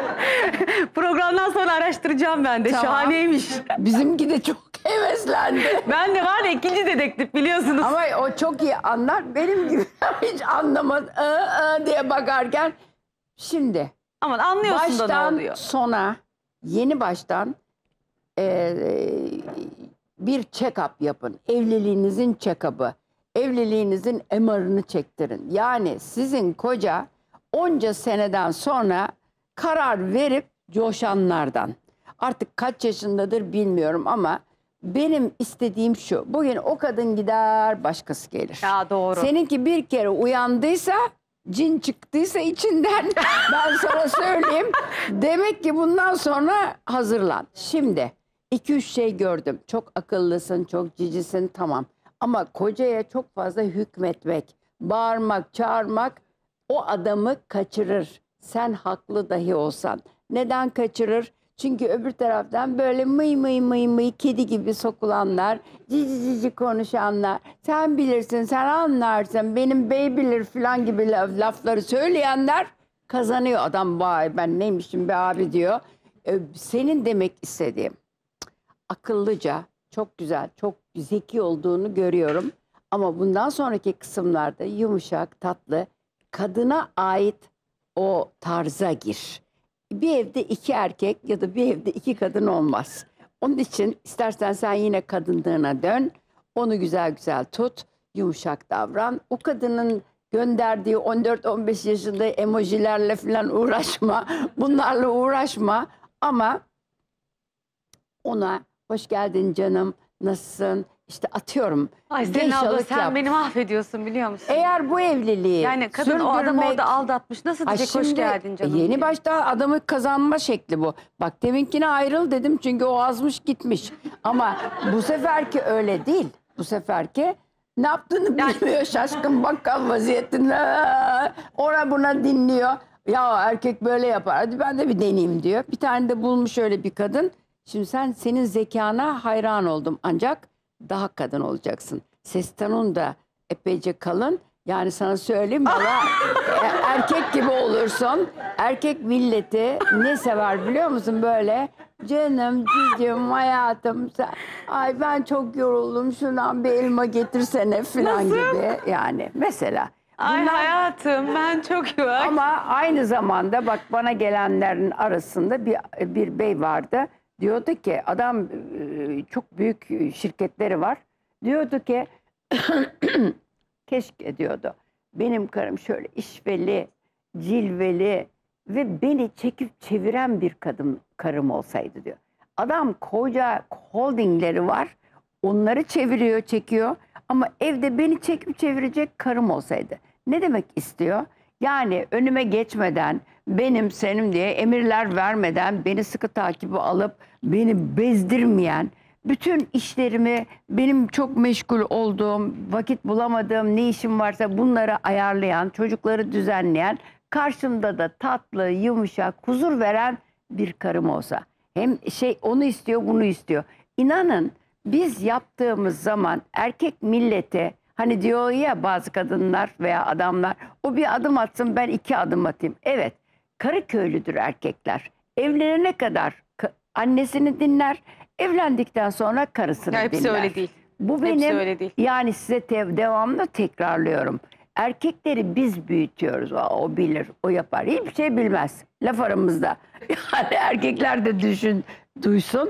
Programdan sonra araştıracağım ben de. Tamam. Şahaneymiş. Bizimki de çok heveslendi. Ben de var ya ikinci dedektif biliyorsunuz. Ama o çok iyi anlar. Benim gibi hiç anlamaz ı, ı diye bakarken. Şimdi Aman anlıyorsun da ne baştan oluyor. sona yeni baştan e, bir check-up yapın. Evliliğinizin check-up'ı. Evliliğinizin M R'ını çektirin. Yani sizin koca onca seneden sonra karar verip coşanlardan. Artık kaç yaşındadır bilmiyorum ama benim istediğim şu. Bugün o kadın gider başkası gelir. Ya doğru. Seninki bir kere uyandıysa, cin çıktıysa içinden ben sana söyleyeyim. Demek ki bundan sonra hazırlan. Şimdi iki üç şey gördüm. Çok akıllısın, çok cicisin tamam. Ama kocaya çok fazla hükmetmek, bağırmak, çağırmak o adamı kaçırır. Sen haklı dahi olsan. Neden kaçırır? Çünkü öbür taraftan böyle mıy mıy mıy mıy kedi gibi sokulanlar, cici cici konuşanlar, sen bilirsin, sen anlarsın, benim bey bilir falan gibi laf- lafları söyleyenler kazanıyor. Adam vay ben neymişim be abi diyor. Ee, Senin demek istediğim akıllıca, çok güzel, çok zeki olduğunu görüyorum. Ama bundan sonraki kısımlarda yumuşak, tatlı, kadına ait o tarza gir. Bir evde iki erkek ya da bir evde iki kadın olmaz. Onun için istersen sen yine kadınlığına dön. Onu güzel güzel tut, yumuşak davran. O kadının gönderdiği on dört on beş yaşında emojilerle falan uğraşma. Bunlarla uğraşma. Ama ona hoş geldin canım, nasılsın? İşte atıyorum. Ay Selin abla geishalık sen yap. beni mahvediyorsun biliyor musun? Eğer bu evliliği Yani kadın o adamı sürdürmek- orada aldatmış. Nasıl Ay diyecek hoş şimdi, geldin canım? Yeni diye. başta adamı kazanma şekli bu. Bak deminkine ayrıl dedim çünkü o azmış gitmiş. Ama bu seferki öyle değil. Bu seferki Ne yaptığını bilmiyor, şaşkın bakkal vaziyetinde. Ona buna dinliyor. Ya erkek böyle yapar, hadi ben de bir deneyeyim diyor. Bir tane de bulmuş öyle bir kadın. Şimdi sen, senin zekana hayran oldum, ancak daha kadın olacaksın. Ses tonun da epeyce kalın. Yani sana söyleyeyim, valla e, erkek gibi olursun. Erkek milleti ne sever biliyor musun böyle? Canım, cicim, hayatım. Sen, ay ben çok yoruldum, şundan bir elma getirsene falan gibi. Yani mesela. Ay Bunlar- hayatım ben çok iyi. ama aynı zamanda bak, bana gelenlerin arasında bir bir bey vardı. Diyordu ki adam e, çok büyük şirketleri var. Diyordu ki keşke diyordu benim karım şöyle işveli, cilveli ve beni çekip çeviren bir kadın karım olsaydı diyor. Adam koca holdingleri var. Onları çeviriyor, çekiyor. Ama evde beni çekip çevirecek karım olsaydı. Ne demek istiyor? Yani önüme geçmeden, benim senin diye emirler vermeden, beni sıkı takibi alıp beni bezdirmeyen, bütün işlerimi, benim çok meşgul olduğum, vakit bulamadığım ne işim varsa bunları ayarlayan, çocukları düzenleyen, karşımda da tatlı, yumuşak, huzur veren bir karım olsa. Hem şey, onu istiyor, bunu istiyor. İnanın biz yaptığımız zaman erkek milleti, hani diyor ya bazı kadınlar veya adamlar, o bir adım atsın ben iki adım atayım. Evet, karı köylüdür erkekler. Evlenene kadar ka- annesini dinler, evlendikten sonra karısını Ya hepsi dinler. öyle değil. Bu Hepsi benim, öyle değil. yani size te- devamlı tekrarlıyorum. Erkekleri biz büyütüyoruz. O, o bilir, o yapar. Hiçbir şey bilmez. Laf aramızda. Yani erkekler de düşün, duysun.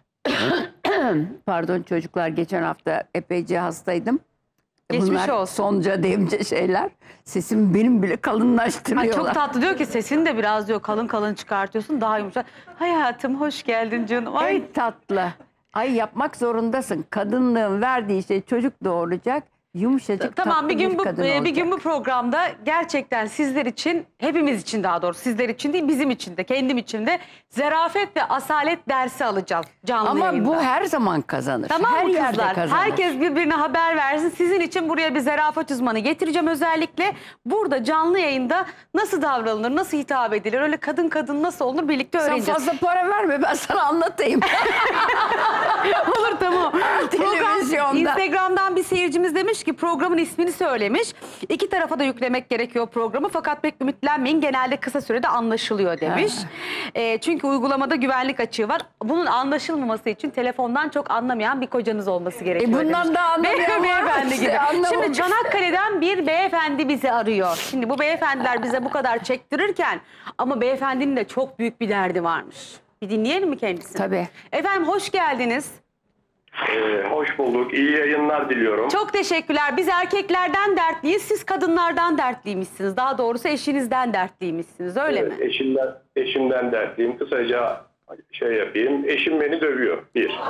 Pardon çocuklar, geçen hafta epeyce hastaydım. Geçmiş Bunlar olsun. sonca demce şeyler. Sesim benim bile kalınlaştırıyorlar. Ay çok tatlı diyor ki sesini de biraz diyor kalın kalın çıkartıyorsun daha yumuşak. Hayatım hoş geldin canım. Ay Ay tatlı. Ay yapmak zorundasın. Kadınlığın verdiği şey, çocuk doğuracak. Yumuşacık tamam tatlı bir gün bu kadın e, bir olacak. gün bu programda gerçekten sizler için, hepimiz için, daha doğrusu sizler için değil bizim için de, kendim için de zarafet ve asalet dersi alacağız canlı Ama yayında. bu her zaman kazanır. Tamam her mı yerde kızlar? kazanır. Herkes birbirine haber versin. Sizin için buraya bir zarafet uzmanı getireceğim özellikle. Burada canlı yayında nasıl davranılır, nasıl hitap edilir, öyle kadın kadın nasıl olur birlikte Sen öğreneceğiz. fazla para verme, ben sana anlatayım. Olur tamam. Program, Televizyonda. Instagram'dan bir seyircimiz demiş ki programın ismini söylemiş. İki tarafa da yüklemek gerekiyor programı, fakat pek ümitlenmeyin, genelde kısa sürede anlaşılıyor demiş. E, çünkü uygulamada güvenlik açığı var. Bunun anlaşılmaması için telefondan çok anlamayan bir kocanız olması gerekiyor E bundan demiş. da anlamayan Be- var mı? beyefendi İşte gibi. anlamamış. Şimdi Çanakkale'den bir beyefendi bizi arıyor. Şimdi bu beyefendiler bize bu kadar çektirirken ama beyefendinin de çok büyük bir derdi varmış. Bir dinleyelim mi kendisini? Tabii. Efendim hoş geldiniz. Ee, hoş bulduk. İyi yayınlar diliyorum. Çok teşekkürler. Biz erkeklerden dertliyiz, siz kadınlardan dertliymişsiniz. Daha doğrusu eşinizden dertliymişsiniz, öyle mi? Ee, eşimden, eşimden dertliyim. Kısaca şey yapayım. Eşim beni dövüyor. Bir.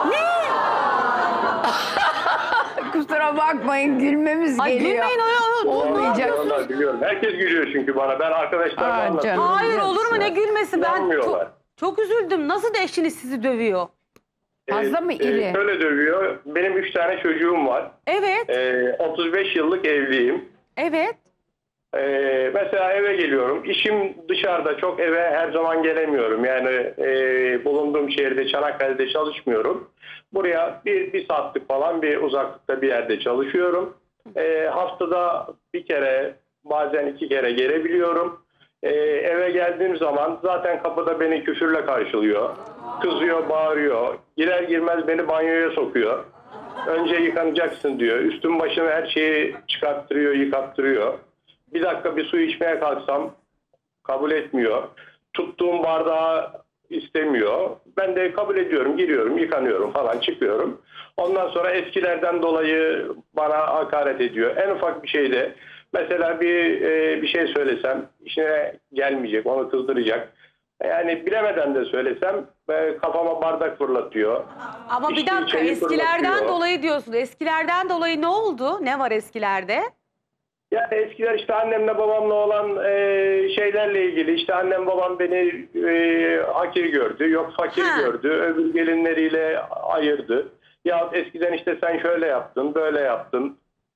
Kusura bakmayın, gülmemiz Ay geliyor. gülmeyin, o- o- o- Olmayacak. Vallahi biliyorum. Herkes gülüyor çünkü bana. Ben arkadaşlarıma Aa, anlatıyorum. canım. Hayır olur mu, ne gülmesi, ben çok, İnanmıyorlar. çok üzüldüm. Nasıl da eşiniz sizi dövüyor? Fazla mı iri? Şöyle dövüyor. Benim üç tane çocuğum var. Evet, Ee, otuz beş yıllık evliyim. evet. Ee, mesela eve geliyorum. İşim dışarıda, çok eve her zaman gelemiyorum. Yani e, bulunduğum şehirde, Çanakkale'de çalışmıyorum. Buraya bir, bir saatlik falan bir uzaklıkta bir yerde çalışıyorum. Ee, haftada bir kere, bazen iki kere gelebiliyorum. Ee, eve geldiğim zaman zaten kapıda beni küfürle karşılıyor. Kızıyor, bağırıyor. Girer girmez beni banyoya sokuyor. Önce yıkanacaksın diyor. Üstüm başımı her şeyi çıkarttırıyor, yıkattırıyor. Bir dakika bir su içmeye kalksam kabul etmiyor. Tuttuğum bardağı istemiyor. Ben de kabul ediyorum, giriyorum, yıkanıyorum falan, çıkıyorum. Ondan sonra eskilerden dolayı bana hakaret ediyor. En ufak bir şeyde mesela bir e, bir şey söylesem işine gelmeyecek, onu kızdıracak. Yani bilemeden de söylesem e, kafama bardak fırlatıyor. Ama bir İşte dakika, içeri eskilerden fırlatıyor. dolayı diyorsun. Eskilerden dolayı ne oldu? Ne var eskilerde? Yani eskiler işte annemle babamla olan e, şeylerle ilgili, işte annem babam beni e, hakir gördü, yok fakir Ha. gördü, öbür gelinleriyle ayırdı. Ya eskiden işte sen şöyle yaptın, böyle yaptın.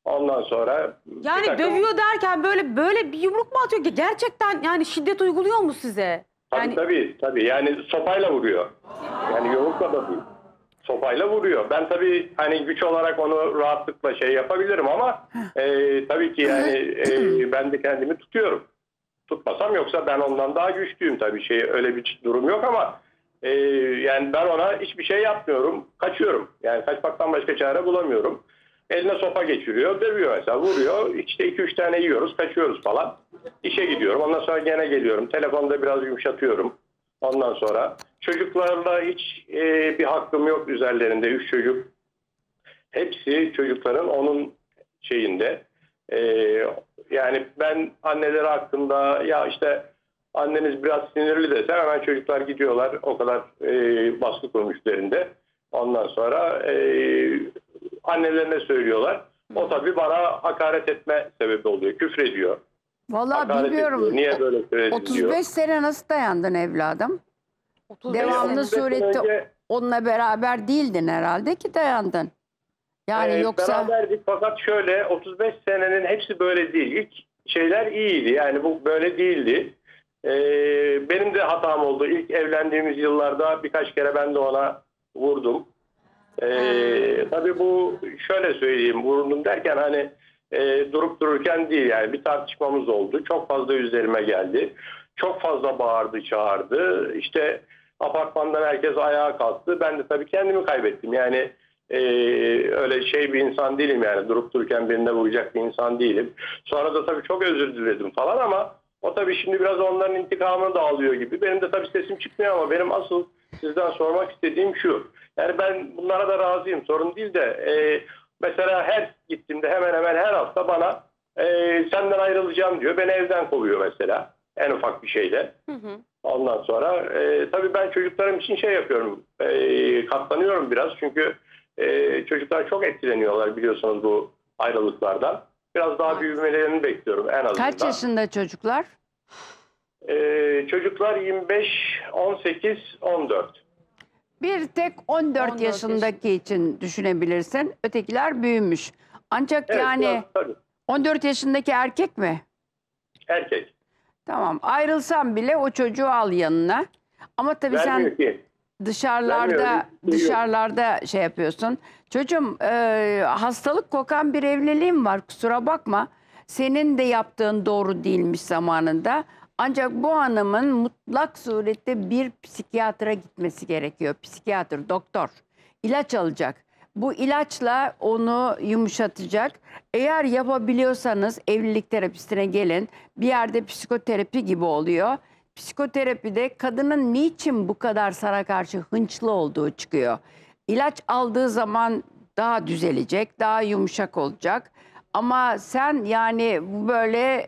Ondan sonra bir Yani takım- dövüyor derken böyle böyle bir yumruk mu atıyor ki? Gerçekten yani şiddet uyguluyor mu size? Tabii Yani tabii tabii yani sopayla vuruyor. Yani yumrukla da değil. Sopayla vuruyor. Ben tabii hani güç olarak onu rahatlıkla şey yapabilirim ama e, tabii ki yani e, ben de kendimi tutuyorum. Tutmasam yoksa ben ondan daha güçlüyüm tabii, şey öyle bir durum yok ama e, yani ben ona hiçbir şey yapmıyorum. Kaçıyorum. Yani kaçmaktan başka çare bulamıyorum. Eline sopa geçiriyor, dövüyor mesela, vuruyor. İşte iki üç tane yiyoruz, kaçıyoruz falan. İşe gidiyorum. Ondan sonra gene geliyorum. Telefonda biraz yumuşatıyorum. Ondan sonra çocuklarla hiç e, bir hakkım yok üzerlerinde. Üç çocuk. Hepsi çocukların onun şeyinde. E, yani ben anneleri hakkında ya işte anneniz biraz sinirli desem hemen çocuklar gidiyorlar. O kadar e, baskı kurmuş üzerinde. Ondan sonra e, annelerine söylüyorlar. O tabii bana hakaret etme sebebi oluyor. Küfrediyor. Vallahi Hakaret bilmiyorum. ediyor. Niye böyle söyledin otuz diyor. beş sene nasıl dayandın evladım? otuz beş Devamlı sene. otuz beş surette önce- onunla beraber değildin herhalde ki dayandın. Yani Ee, yoksa Beraberdik fakat şöyle otuz beş senenin hepsi böyle değil. İlk şeyler iyiydi. Yani bu böyle değildi. Ee, benim de hatam oldu. İlk evlendiğimiz yıllarda birkaç kere ben de ona vurdum. Ee, tabii bu şöyle söyleyeyim, vurdum derken hani e, durup dururken değil, yani bir tartışmamız oldu. Çok fazla üzerime geldi. Çok fazla bağırdı, çağırdı. İşte apartmandan herkes ayağa kalktı. Ben de tabii kendimi kaybettim. Yani e, öyle şey bir insan değilim, yani durup dururken birine vuracak bir insan değilim. Sonra da tabii çok özür diledim falan ama o tabii şimdi biraz onların intikamını da alıyor gibi. Benim de tabii sesim çıkmıyor ama benim asıl sizden sormak istediğim şu. Yani ben bunlara da razıyım, sorun değil de e, mesela her gittiğimde hemen hemen her hafta bana e, senden ayrılacağım diyor. Beni evden kovuyor mesela en ufak bir şeyle. Hı hı. Ondan sonra e, tabii ben çocuklarım için şey yapıyorum, e, katlanıyorum biraz çünkü e, çocuklar çok etkileniyorlar biliyorsunuz bu ayrılıklardan. Biraz daha büyümelerini bekliyorum en azından. kaç yaşında çocuklar? E, çocuklar yirmi beş, on sekiz, on dört. Bir tek on dört on dört yaşındaki için düşünebilirsin. Ötekiler büyümüş. Ancak Evet, yani biraz, tabii. on dört yaşındaki erkek mi? Erkek. Tamam, ayrılsan bile o çocuğu al yanına. Ama tabii Vermiyor sen ki. dışarılarda Vermiyor, dışarılarda şey yapıyorsun. Çocuğum, e, hastalık kokan bir evliliğim var, kusura bakma. Senin de yaptığın doğru değilmiş zamanında. Ancak bu hanımın mutlak surette bir psikiyatra gitmesi gerekiyor. Psikiyatr, doktor. İlaç alacak. Bu ilaçla onu yumuşatacak. Eğer yapabiliyorsanız evlilik terapistine gelin. Bir yerde psikoterapi gibi oluyor. Psikoterapide kadının niçin bu kadar sana karşı hınçlı olduğu çıkıyor. İlaç aldığı zaman daha düzelecek, daha yumuşak olacak. Ama sen yani bu böyle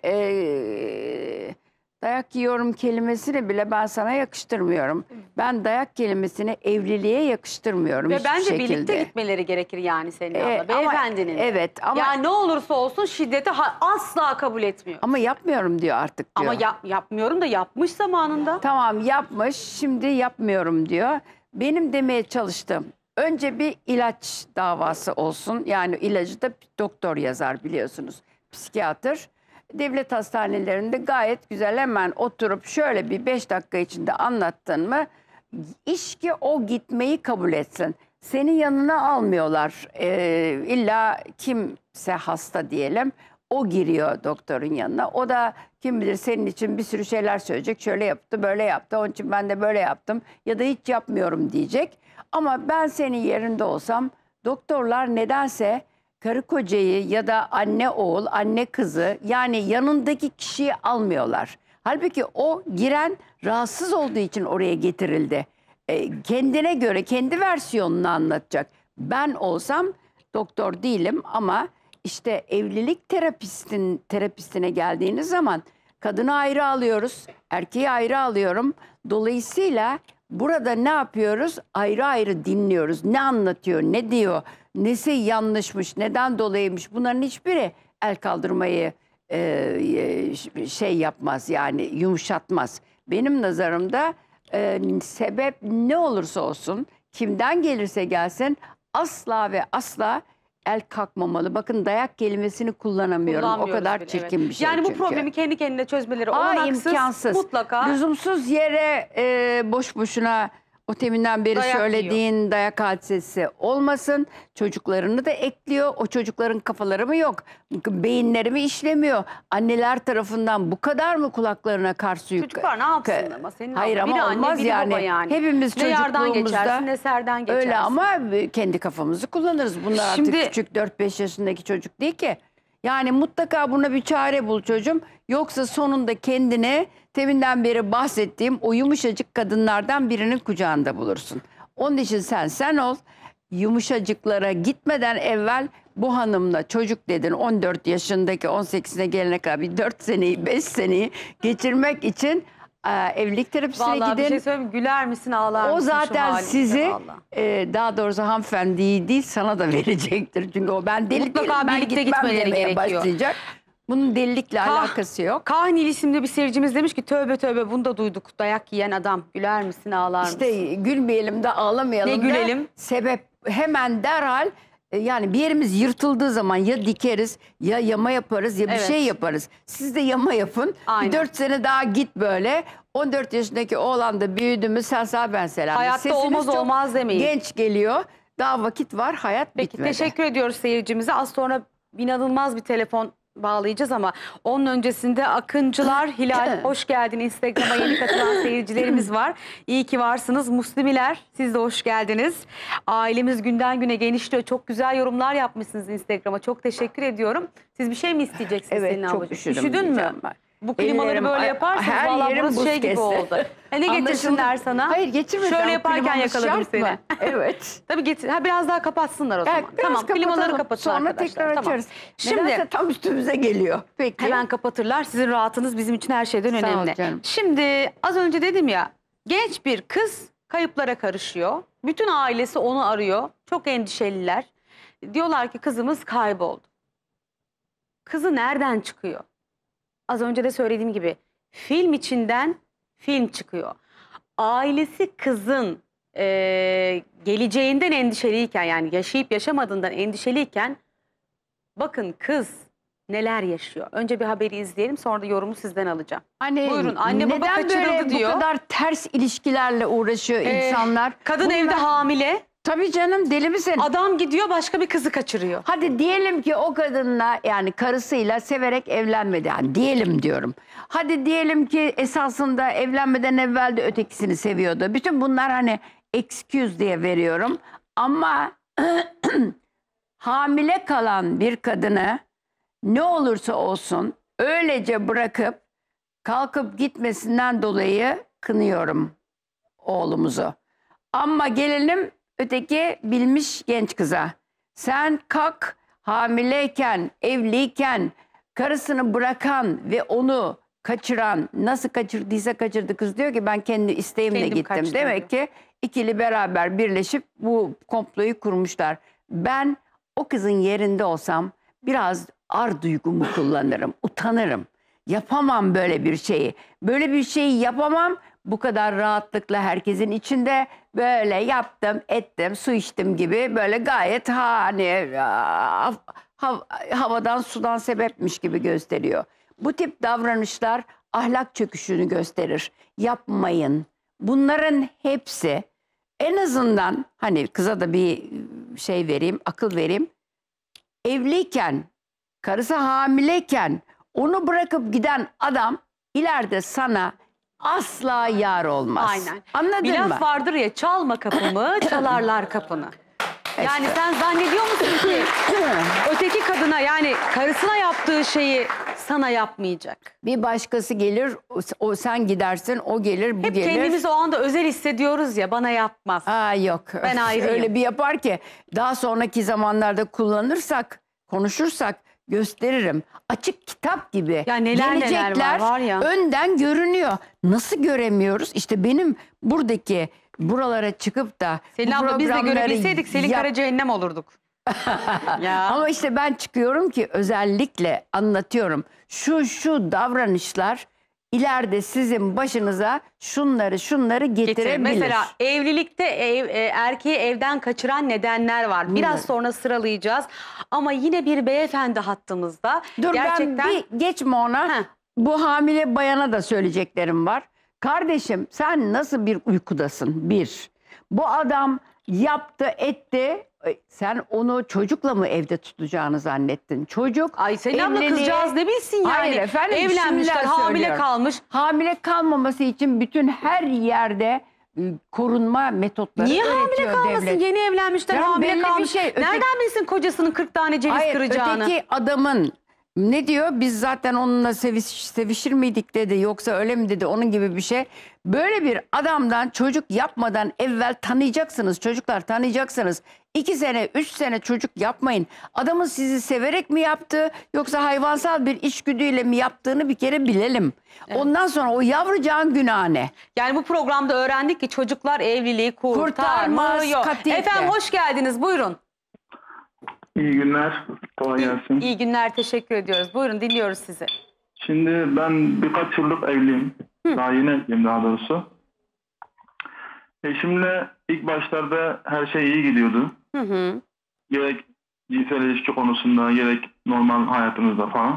eee, dayak yiyorum kelimesini bile ben sana yakıştırmıyorum. Ben dayak kelimesini evliliğe yakıştırmıyorum Ve hiçbir bence şekilde. birlikte gitmeleri gerekir yani senin Ee, abla. ama- Beyefendinin. evet ama Yani ne olursa olsun şiddeti ha- asla kabul etmiyor. ama yapmıyorum diyor artık diyor. Ama yap, yapmıyorum da yapmış zamanında. Tamam, yapmış, şimdi yapmıyorum diyor. Benim demeye çalıştığım, önce bir ilaç davası olsun. Yani ilacı da doktor yazar biliyorsunuz. Psikiyatr. Devlet hastanelerinde gayet güzel hemen oturup şöyle bir beş dakika içinde anlattın mı iş ki o gitmeyi kabul etsin. Senin yanına almıyorlar. Ee, illa kimse hasta diyelim. O giriyor doktorun yanına. O da kim bilir senin için bir sürü şeyler söyleyecek. Şöyle yaptı, böyle yaptı. Onun için ben de böyle yaptım. Ya da hiç yapmıyorum diyecek. Ama ben senin yerinde olsam doktorlar nedense karı kocayı ya da anne oğul, anne kızı yani yanındaki kişiyi almıyorlar. Halbuki o giren rahatsız olduğu için oraya getirildi. E, kendine göre kendi versiyonunu anlatacak. Ben olsam doktor değilim ama işte evlilik terapistin terapistine geldiğiniz zaman kadını ayrı alıyoruz, erkeği ayrı alıyorum. Dolayısıyla burada ne yapıyoruz? Ayrı ayrı dinliyoruz. Ne anlatıyor, ne diyor, nesi yanlışmış, neden dolayıymış. Bunların hiçbiri el kaldırmayı e, şey yapmaz yani yumuşatmaz. Benim nazarımda e, sebep ne olursa olsun, kimden gelirse gelsin asla ve asla el kalkmamalı. Bakın dayak kelimesini kullanamıyorum. O Kullanmıyoruz kadar bile, çirkin evet. bir şey Yani bu çünkü. problemi kendi kendine çözmeleri Aa, olanaksız, imkansız. mutlaka Lüzumsuz yere e, boş boşuna o teminden beri Dayak söylediğin dayak hadisesi olmasın. Çocuklarını da ekliyor. O çocukların kafaları mı yok? Beyinleri mi işlemiyor? Anneler tarafından bu kadar mı kulaklarına karşı yük? çocuklar ne yapsın ama senin Hayır abla. ama biri anne, olmaz biri yani. baba yani. Hepimiz Ne yardan çocukluğumuzda geçersin ne serden geçersin. öyle ama kendi kafamızı kullanırız. Bunlar Şimdi- artık küçük dört beş yaşındaki çocuk değil ki. Yani mutlaka buna bir çare bul çocuğum. Yoksa sonunda kendini teminden beri bahsettiğim o yumuşacık kadınlardan birinin kucağında bulursun. Onun için sen sen ol. Yumuşacıklara gitmeden evvel bu hanımla çocuk dedin on dört yaşındaki on sekizine gelene kadar bir dört seneyi beş seneyi geçirmek için e, evlilik terapisine Vallahi gidin. bir şey söyleyeyim, güler misin ağlar O mısın şu zaten halinize sizi vallahi. e, daha doğrusu hanımefendiyi değil sana da verecektir. Çünkü o ben deli Mutlaka değilim, ben birlikte gitmem gitmeleri demeye gerekiyor. başlayacak. Bunun delilikle Kah- alakası yok. Kahnil isimli bir seyircimiz demiş ki tövbe tövbe bunu da duyduk. Dayak yiyen adam güler misin ağlar mısın? İşte gülmeyelim de ağlamayalım Ne da gülelim? sebep hemen derhal e, yani bir yerimiz yırtıldığı zaman ya dikeriz ya yama yaparız ya bir Evet. şey yaparız. Siz de yama yapın. Aynen. Bir dört sene daha git böyle. on dört yaşındaki oğlan da büyüdü mü sen sağ ben selam. Hayatta Sesiniz olmaz çok olmaz demeyin. genç geliyor. Daha vakit var, hayat Peki bitmedi. teşekkür ediyoruz seyircimize. Az sonra inanılmaz bir telefon bağlayacağız ama onun öncesinde Akıncılar Hilal hoş geldin. Instagram'a yeni katılan seyircilerimiz var. İyi ki varsınız. Muslimiler siz de hoş geldiniz. Ailemiz günden güne genişliyor. Çok güzel yorumlar yapmışsınız Instagram'a. Çok teşekkür ediyorum. Siz bir şey mi isteyeceksiniz Evet, Selin çok ablacığım? üşüdüm Üşüdün mü? diyeceğim ben. Bu klimaları Ellerim, böyle ay- yaparsanız her valla yerim burası buz şey gibi kesti. oldu. E ne getirsinler Anlaşıldı. sana? Hayır getirmediler. Şöyle O yaparken klimamız yakaladım şart seni. mı? Evet. Tabii getir. Ha, biraz daha kapatsınlar o zaman. Evet, biraz Tamam klimaları kapatalım. kapatın Sonra arkadaşlar. tekrar Tamam. açarız. Şimdi Nedense tam üstümüze geliyor. Peki. hemen kapatırlar. Sizin rahatınız bizim için her şeyden Sağ ol önemli. canım. Şimdi az önce dedim ya, genç bir kız kayıplara karışıyor. Bütün ailesi onu arıyor. Çok endişeliler. Diyorlar ki kızımız kayboldu. Kızı nereden çıkıyor? Az önce de söylediğim gibi film içinden film çıkıyor. Ailesi kızın eee, geleceğinden endişeliyken, yani yaşayıp yaşamadığından endişeliyken bakın kız neler yaşıyor. Önce bir haberi izleyelim, sonra da yorumu sizden alacağım. Hani Buyurun, anne baba neden kaçırıldı böyle diyor. bu kadar ters ilişkilerle uğraşıyor Ee, insanlar? Kadın Bunlar- evde hamile, Tabii canım deli misin? adam gidiyor başka bir kızı kaçırıyor. Hadi diyelim ki o kadınla yani karısıyla severek evlenmedi. Yani diyelim diyorum. Hadi diyelim ki esasında evlenmeden evvel de ötekisini seviyordu. Bütün bunlar hani excuse diye veriyorum. Ama hamile kalan bir kadını ne olursa olsun öylece bırakıp kalkıp gitmesinden dolayı kınıyorum oğlumuzu. Ama gelelim öteki bilmiş genç kıza. Sen kalk hamileyken, evliyken karısını bırakan ve onu kaçıran, nasıl kaçırdıysa kaçırdı, kız diyor ki ben kendi isteğimle Kendim gittim. kaçtım Demek ki ikili beraber birleşip bu komployu kurmuşlar. Ben o kızın yerinde olsam biraz ar duygumu kullanırım, utanırım. Yapamam böyle bir şeyi. Böyle bir şeyi yapamam. Bu kadar rahatlıkla herkesin içinde böyle yaptım, ettim, su içtim gibi böyle gayet hani hav- hav- havadan sudan sebepmiş gibi gösteriyor. Bu tip davranışlar ahlak çöküşünü gösterir. Yapmayın. Bunların hepsi en azından hani kıza da bir şey vereyim, akıl vereyim. Evliyken, karısı hamileyken onu bırakıp giden adam ileride sana asla yar olmaz. Aynen. Anladın Bir mı? laf vardır ya, çalma kapımı çalarlar kapını. Yani sen zannediyor musun ki öteki kadına, yani karısına yaptığı şeyi sana yapmayacak? Bir başkası gelir, o, o sen gidersin, o gelir, bu Hep gelir. kendimizi o anda özel hissediyoruz ya, bana yapmaz. Aa yok. Ben ayrıyım. Öyle bir yapar ki daha sonraki zamanlarda kullanırsak, konuşursak gösteririm. Açık kitap gibi. Ya neler neler Gelecekler var, var ya. önden görünüyor. Nasıl göremiyoruz? İşte benim buradaki buralara çıkıp da Selin bu abla biz de programları görebilseydik Selin yap- Kara cehennem olurduk. Ya. Ama işte ben çıkıyorum ki özellikle anlatıyorum. Şu şu davranışlar ileride sizin başınıza şunları şunları Getirir. getirebilir. Mesela evlilikte ev, e, erkeği evden kaçıran nedenler var. Biraz Bunlar. sonra sıralayacağız. Ama yine bir beyefendi hattımızda. Dur Gerçekten ben bir geçme ona. Heh. Bu hamile bayana da söyleyeceklerim var. Kardeşim sen nasıl bir uykudasın? Bir. Bu adam yaptı etti. E, Sen onu çocukla mı evde tutacağını zannettin? Çocuk Ay Selin abla evliliğe- kızcağız ne bilsin yani. Hayır efendim, Evlenmişler, şimdiden hamile söylüyorum. kalmış. Hamile kalmaması için bütün her yerde e, korunma metotları Niye hamile öğretiyor kalmasın? devlet. Yeni evlenmişler, Canım hamile belli bir kalmış. şey. Öteki- Nereden bilsin kocasının kırk tane ceviz Hayır, kıracağını? öteki adamın ne diyor? Biz zaten onunla seviş, sevişir miydik dedi. Yoksa öyle mi dedi? Onun gibi bir şey. Böyle bir adamdan çocuk yapmadan evvel tanıyacaksınız. Çocuklar tanıyacaksınız. İki sene, üç sene çocuk yapmayın. Adamın sizi severek mi yaptı? Yoksa hayvansal bir içgüdüyle mi yaptığını bir kere bilelim. Ondan sonra o yavrucağın günahı ne? Yani bu programda öğrendik ki çocuklar evliliği Kurtarmaz, kurtarmıyor. katiyetle. Efendim hoş geldiniz. Buyurun. İyi günler. Kolay gelsin. İyi günler. Teşekkür ediyoruz. Buyurun dinliyoruz sizi. Şimdi ben birkaç yıllık evliyim. Daha yeni evliyim daha doğrusu. Eşimle ilk başlarda her şey iyi gidiyordu. Hı hı. Gerek cinsel ilişki konusunda gerek normal hayatımızda falan.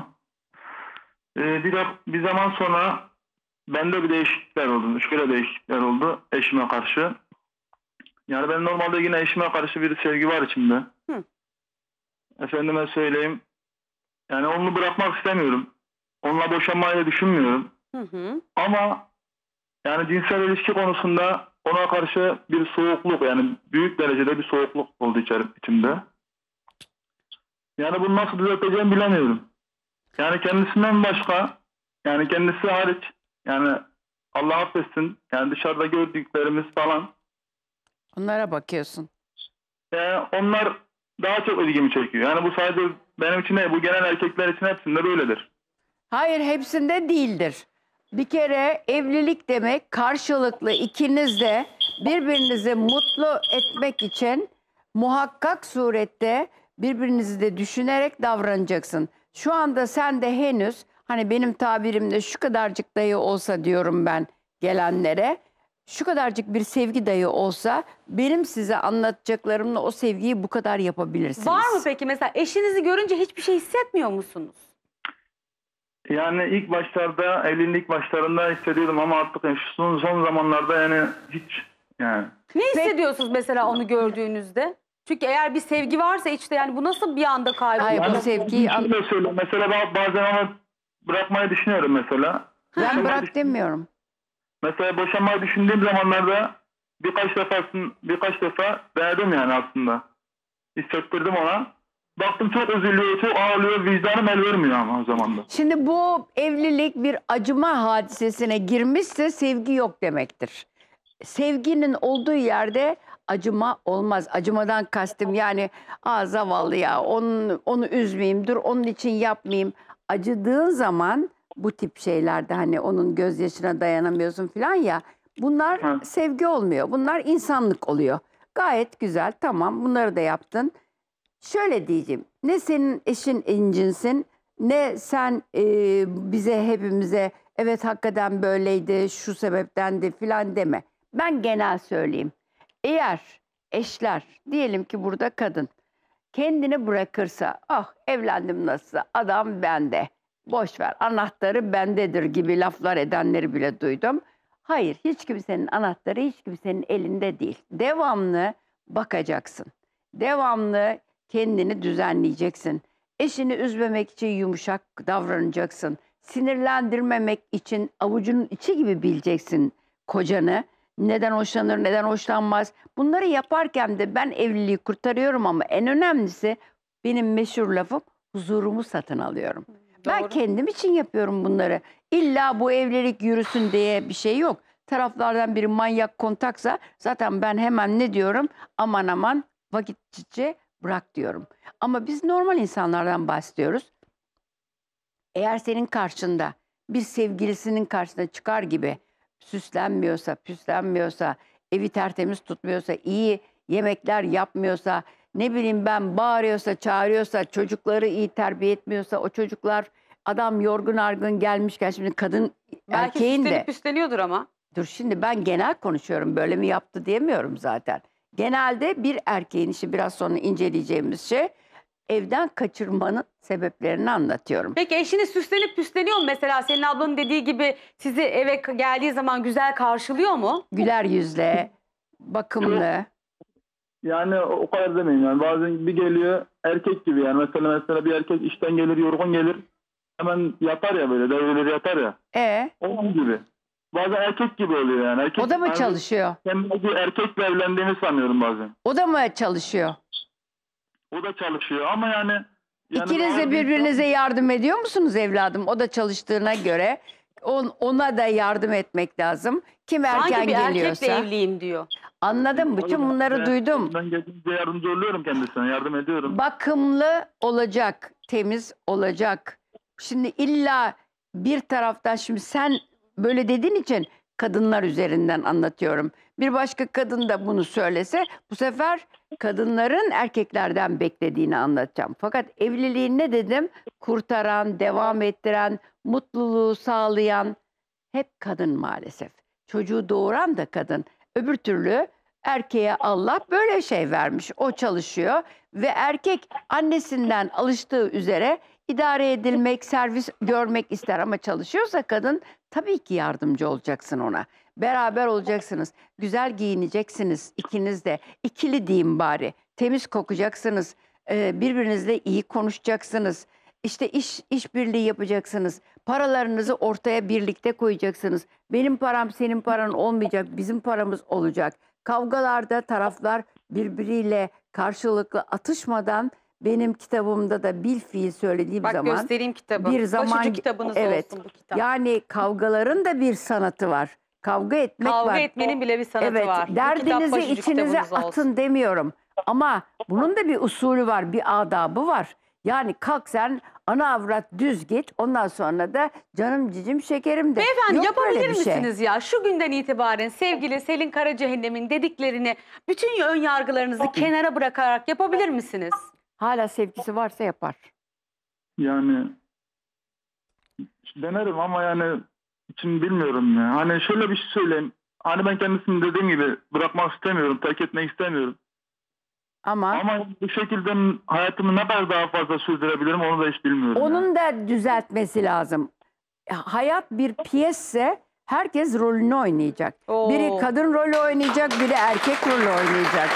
Ee, bir, de, bir zaman sonra bende bir değişiklikler oldu. Şöyle değişiklikler oldu eşime karşı. Yani ben normalde yine eşime karşı bir sevgi var içimde. Hı. Efendime söyleyeyim. Yani onu bırakmak istemiyorum. Onunla boşanmayı da düşünmüyorum. Hı hı. Ama yani cinsel ilişki konusunda ona karşı bir soğukluk, yani büyük derecede bir soğukluk oldu içeri, içimde. Yani bunu nasıl düzelteceğimi bilemiyorum. Yani kendisinden başka, yani kendisi hariç, yani Allah affetsin, yani dışarıda gördüklerimiz falan, Onlara bakıyorsun. yani onlar daha çok ilgimi çekiyor. Yani bu sadece benim için değil, bu genel erkekler için hepsinde böyledir. Hayır, hepsinde değildir. Bir kere evlilik demek karşılıklı ikiniz de birbirinizi mutlu etmek için muhakkak surette birbirinizi de düşünerek davranacaksın. Şu anda sen de henüz, hani benim tabirimde şu kadarcık dayı olsa diyorum ben gelenlere, şu kadarcık bir sevgi dayı olsa benim size anlatacaklarımla o sevgiyi bu kadar yapabilirsiniz. Var mı peki mesela eşinizi görünce hiçbir şey hissetmiyor musunuz? Yani ilk başlarda, evliliğin ilk başlarında hissediyordum ama artık yani şu son, son zamanlarda yani hiç, yani. Ne hissediyorsunuz mesela onu gördüğünüzde? Çünkü eğer bir sevgi varsa içte yani bu nasıl bir anda kayboluyor? Ay, bu Yani sevgiyi an- şöyle söyleyeyim, mesela ba- bazen onu bırakmayı düşünüyorum mesela. Ben Boşanmayı bırak düş- demiyorum. Mesela boşanmayı düşündüğüm zamanlarda birkaç defasın birkaç defa denedim yani aslında. Hissettirdim ona. Baktım çok üzülüyor, çok ağlıyor, vicdanım el vermiyor ama o zaman da. Şimdi bu evlilik bir acıma hadisesine girmişse sevgi yok demektir. Sevginin olduğu yerde acıma olmaz. Acımadan kastım yani aa zavallı ya onu, onu üzmeyeyim, dur onun için yapmayayım. Acıdığın zaman bu tip şeylerde hani onun gözyaşına dayanamıyorsun falan ya, bunlar Hı. sevgi olmuyor. Bunlar insanlık oluyor. Gayet güzel, tamam, bunları da yaptın. Şöyle diyeceğim, ne senin eşin incinsin, ne sen e, bize hepimize evet hakikaten böyleydi, şu sebeptendi filan deme. Ben genel söyleyeyim. Eğer eşler, diyelim ki burada kadın, kendini bırakırsa, ah evlendim nasılsa, adam bende, boş ver anahtarı bendedir gibi laflar edenleri bile duydum. Hayır, hiç kimsenin anahtarı hiç kimsenin elinde değil. Devamlı bakacaksın. Devamlı kendini düzenleyeceksin. Eşini üzmemek için yumuşak davranacaksın. Sinirlendirmemek için avucunun içi gibi bileceksin kocanı. Neden hoşlanır, neden hoşlanmaz. Bunları yaparken de ben evliliği kurtarıyorum ama en önemlisi benim meşhur lafım, huzurumu satın alıyorum. Ben Doğru. kendim için yapıyorum bunları. İlla bu evlilik yürüsün diye bir şey yok. Taraflardan biri manyak kontaksa zaten ben hemen ne diyorum? Aman aman vakitçice bırak diyorum. Ama biz normal insanlardan bahsediyoruz. Eğer senin karşında bir sevgilisinin karşısına çıkar gibi süslenmiyorsa, püslenmiyorsa, evi tertemiz tutmuyorsa, iyi yemekler yapmıyorsa, ne bileyim ben bağırıyorsa, çağırıyorsa, çocukları iyi terbiye etmiyorsa, o çocuklar Adam yorgun argın gelmişken şimdi kadın Belki erkeğin de... süslenip püsleniyordur ama. Dur şimdi ben genel konuşuyorum. Böyle mi yaptı diyemiyorum zaten. Genelde bir erkeğin işi biraz sonra inceleyeceğimiz şey evden kaçırmanın sebeplerini anlatıyorum. Peki eşiniz süslenip püsleniyor mu? Mesela senin ablanın dediği gibi sizi eve k- geldiği zaman güzel karşılıyor mu? Güler yüzle, bakımlı. Yani o kadar demeyeyim yani. Bazen bir geliyor erkek gibi yani. Mesela mesela bir erkek işten gelir, yorgun gelir. Hemen yatar ya böyle. Devreleri yatar ya. E, Onun gibi. Bazen erkek gibi oluyor yani. Erkek, o da mı yani çalışıyor? Ben bir erkekle evlendiğimi sanıyorum bazen. O da mı çalışıyor? O da çalışıyor ama yani... yani İkiniz de bazı birbirinize yardım ediyor musunuz evladım? O da çalıştığına göre on- ona da yardım etmek lazım. Kim erken Hangi bir geliyorsa. erkekle evliyim diyor. Anladım. Bütün insan- bunları ben- duydum. Ben geldiğimde yardımcı oluyorum kendisine. Yardım ediyorum. Bakımlı olacak, temiz olacak. Şimdi illa bir taraftan şimdi sen böyle dediğin için kadınlar üzerinden anlatıyorum. Bir başka kadın da bunu söylese bu sefer kadınların erkeklerden beklediğini anlatacağım. Fakat evliliği ne dedim? Kurtaran, devam ettiren, mutluluğu sağlayan hep kadın maalesef. Çocuğu doğuran da kadın. Öbür türlü erkeğe Allah böyle şey vermiş. O çalışıyor ve erkek annesinden alıştığı üzere idare edilmek, servis görmek ister ama çalışıyorsa kadın tabii ki yardımcı olacaksın ona. Beraber olacaksınız. Güzel giyineceksiniz ikiniz de. İkili diyeyim bari. Temiz kokacaksınız. Ee, birbirinizle iyi konuşacaksınız. İşte iş işbirliği yapacaksınız. Paralarınızı ortaya birlikte koyacaksınız. Benim param senin paran olmayacak. Bizim paramız olacak. Kavgalarda taraflar birbiriyle karşılıklı atışmadan benim kitabımda da bil fiil söylediğim Bak zaman göstereyim kitabı. bir zaman Başucu kitabınız evet. olsun bu kitap. Yani kavgaların da bir sanatı var. Kavga etmek Kavga var. etmenin bile bir sanatı Evet, var. Bu kitap derdinizi başucu içinize kitabınız olsun. atın demiyorum. Ama bunun da bir usulü var, bir adabı var. Yani kalk sen ana avrat düz git, ondan sonra da canım cicim şekerim de. Beyefendi Yok yapabilir böyle bir şey. misiniz ya? Şu günden itibaren sevgili Selin Karacehennem'in dediklerini, bütün ön yargılarınızı kenara bırakarak yapabilir misiniz? Hala sevgisi varsa yapar. Yani denerim ama yani için bilmiyorum ya. Hani şöyle bir şey söyleyeyim. Hani ben kendisini dediğim gibi bırakmak istemiyorum, terk etmek istemiyorum. Ama, Ama bu şekilde hayatımı ne kadar daha fazla sürdürebilirim onu da hiç bilmiyorum. yani. onun da düzeltmesi lazım. Hayat bir piyesse herkes rolünü oynayacak. Oo. Biri kadın rolü oynayacak, biri erkek rolü oynayacak.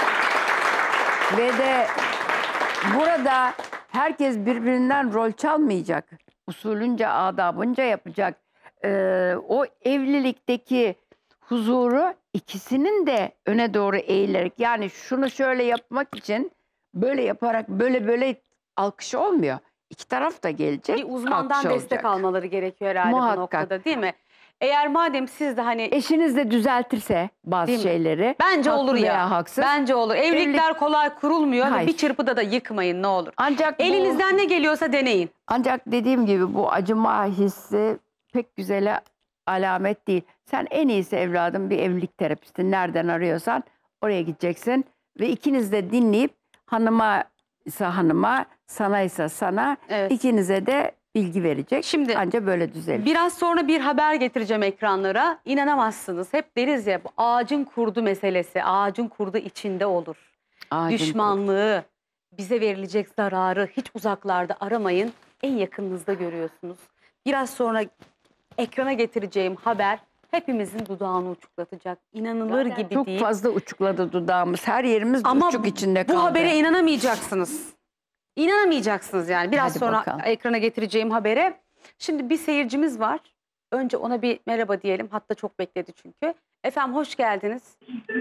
Ve de burada herkes birbirinden rol çalmayacak. Usulünce, adabınca yapacak. Ee, o evlilikteki huzuru ikisinin de öne doğru eğilerek, yani şunu şöyle yapmak için böyle yaparak böyle böyle alkış olmuyor. İki taraf da gelecek. Bir uzmandan alkış destek olacak. almaları gerekiyor herhalde Muhakkak. bu noktada, değil mi? Eğer madem siz de hani Eşiniz de düzeltirse bazı Değil mi? şeyleri. bence haklı olur ya. veya haksız. Bence olur. Evlilikler kolay kurulmuyor ama Hayır. bir çırpıda da yıkmayın ne olur. Ancak bu- Elinizden ne geliyorsa deneyin. Ancak dediğim gibi bu acıma hissi pek güzele alamet değil. Sen en iyisi evladım bir evlilik terapisti. Nereden arıyorsan oraya gideceksin. Ve ikiniz de dinleyip hanıma ise hanıma, sana ise sana, Evet. ikinize de bilgi verecek. Şimdi- Anca böyle düzelir. Biraz sonra bir haber getireceğim ekranlara. İnanamazsınız. Hep deriz ya, bu ağacın kurdu meselesi. Ağacın kurdu içinde olur. Ağacın Düşmanlığı, bize verilecek zararı hiç uzaklarda aramayın. En yakınınızda görüyorsunuz. Biraz sonra ekrana getireceğim haber hepimizin dudağını uçuklatacak. İnanılır gibi Çok değil. fazla uçukladı dudağımız. Her yerimiz Ama uçuk içinde kaldı. bu habere inanamayacaksınız. İnanamayacaksınız yani. Biraz Hadi sonra bakalım. ekrana getireceğim habere. Şimdi bir seyircimiz var. Önce ona bir merhaba diyelim. Hatta çok bekledi çünkü. Efendim hoş geldiniz.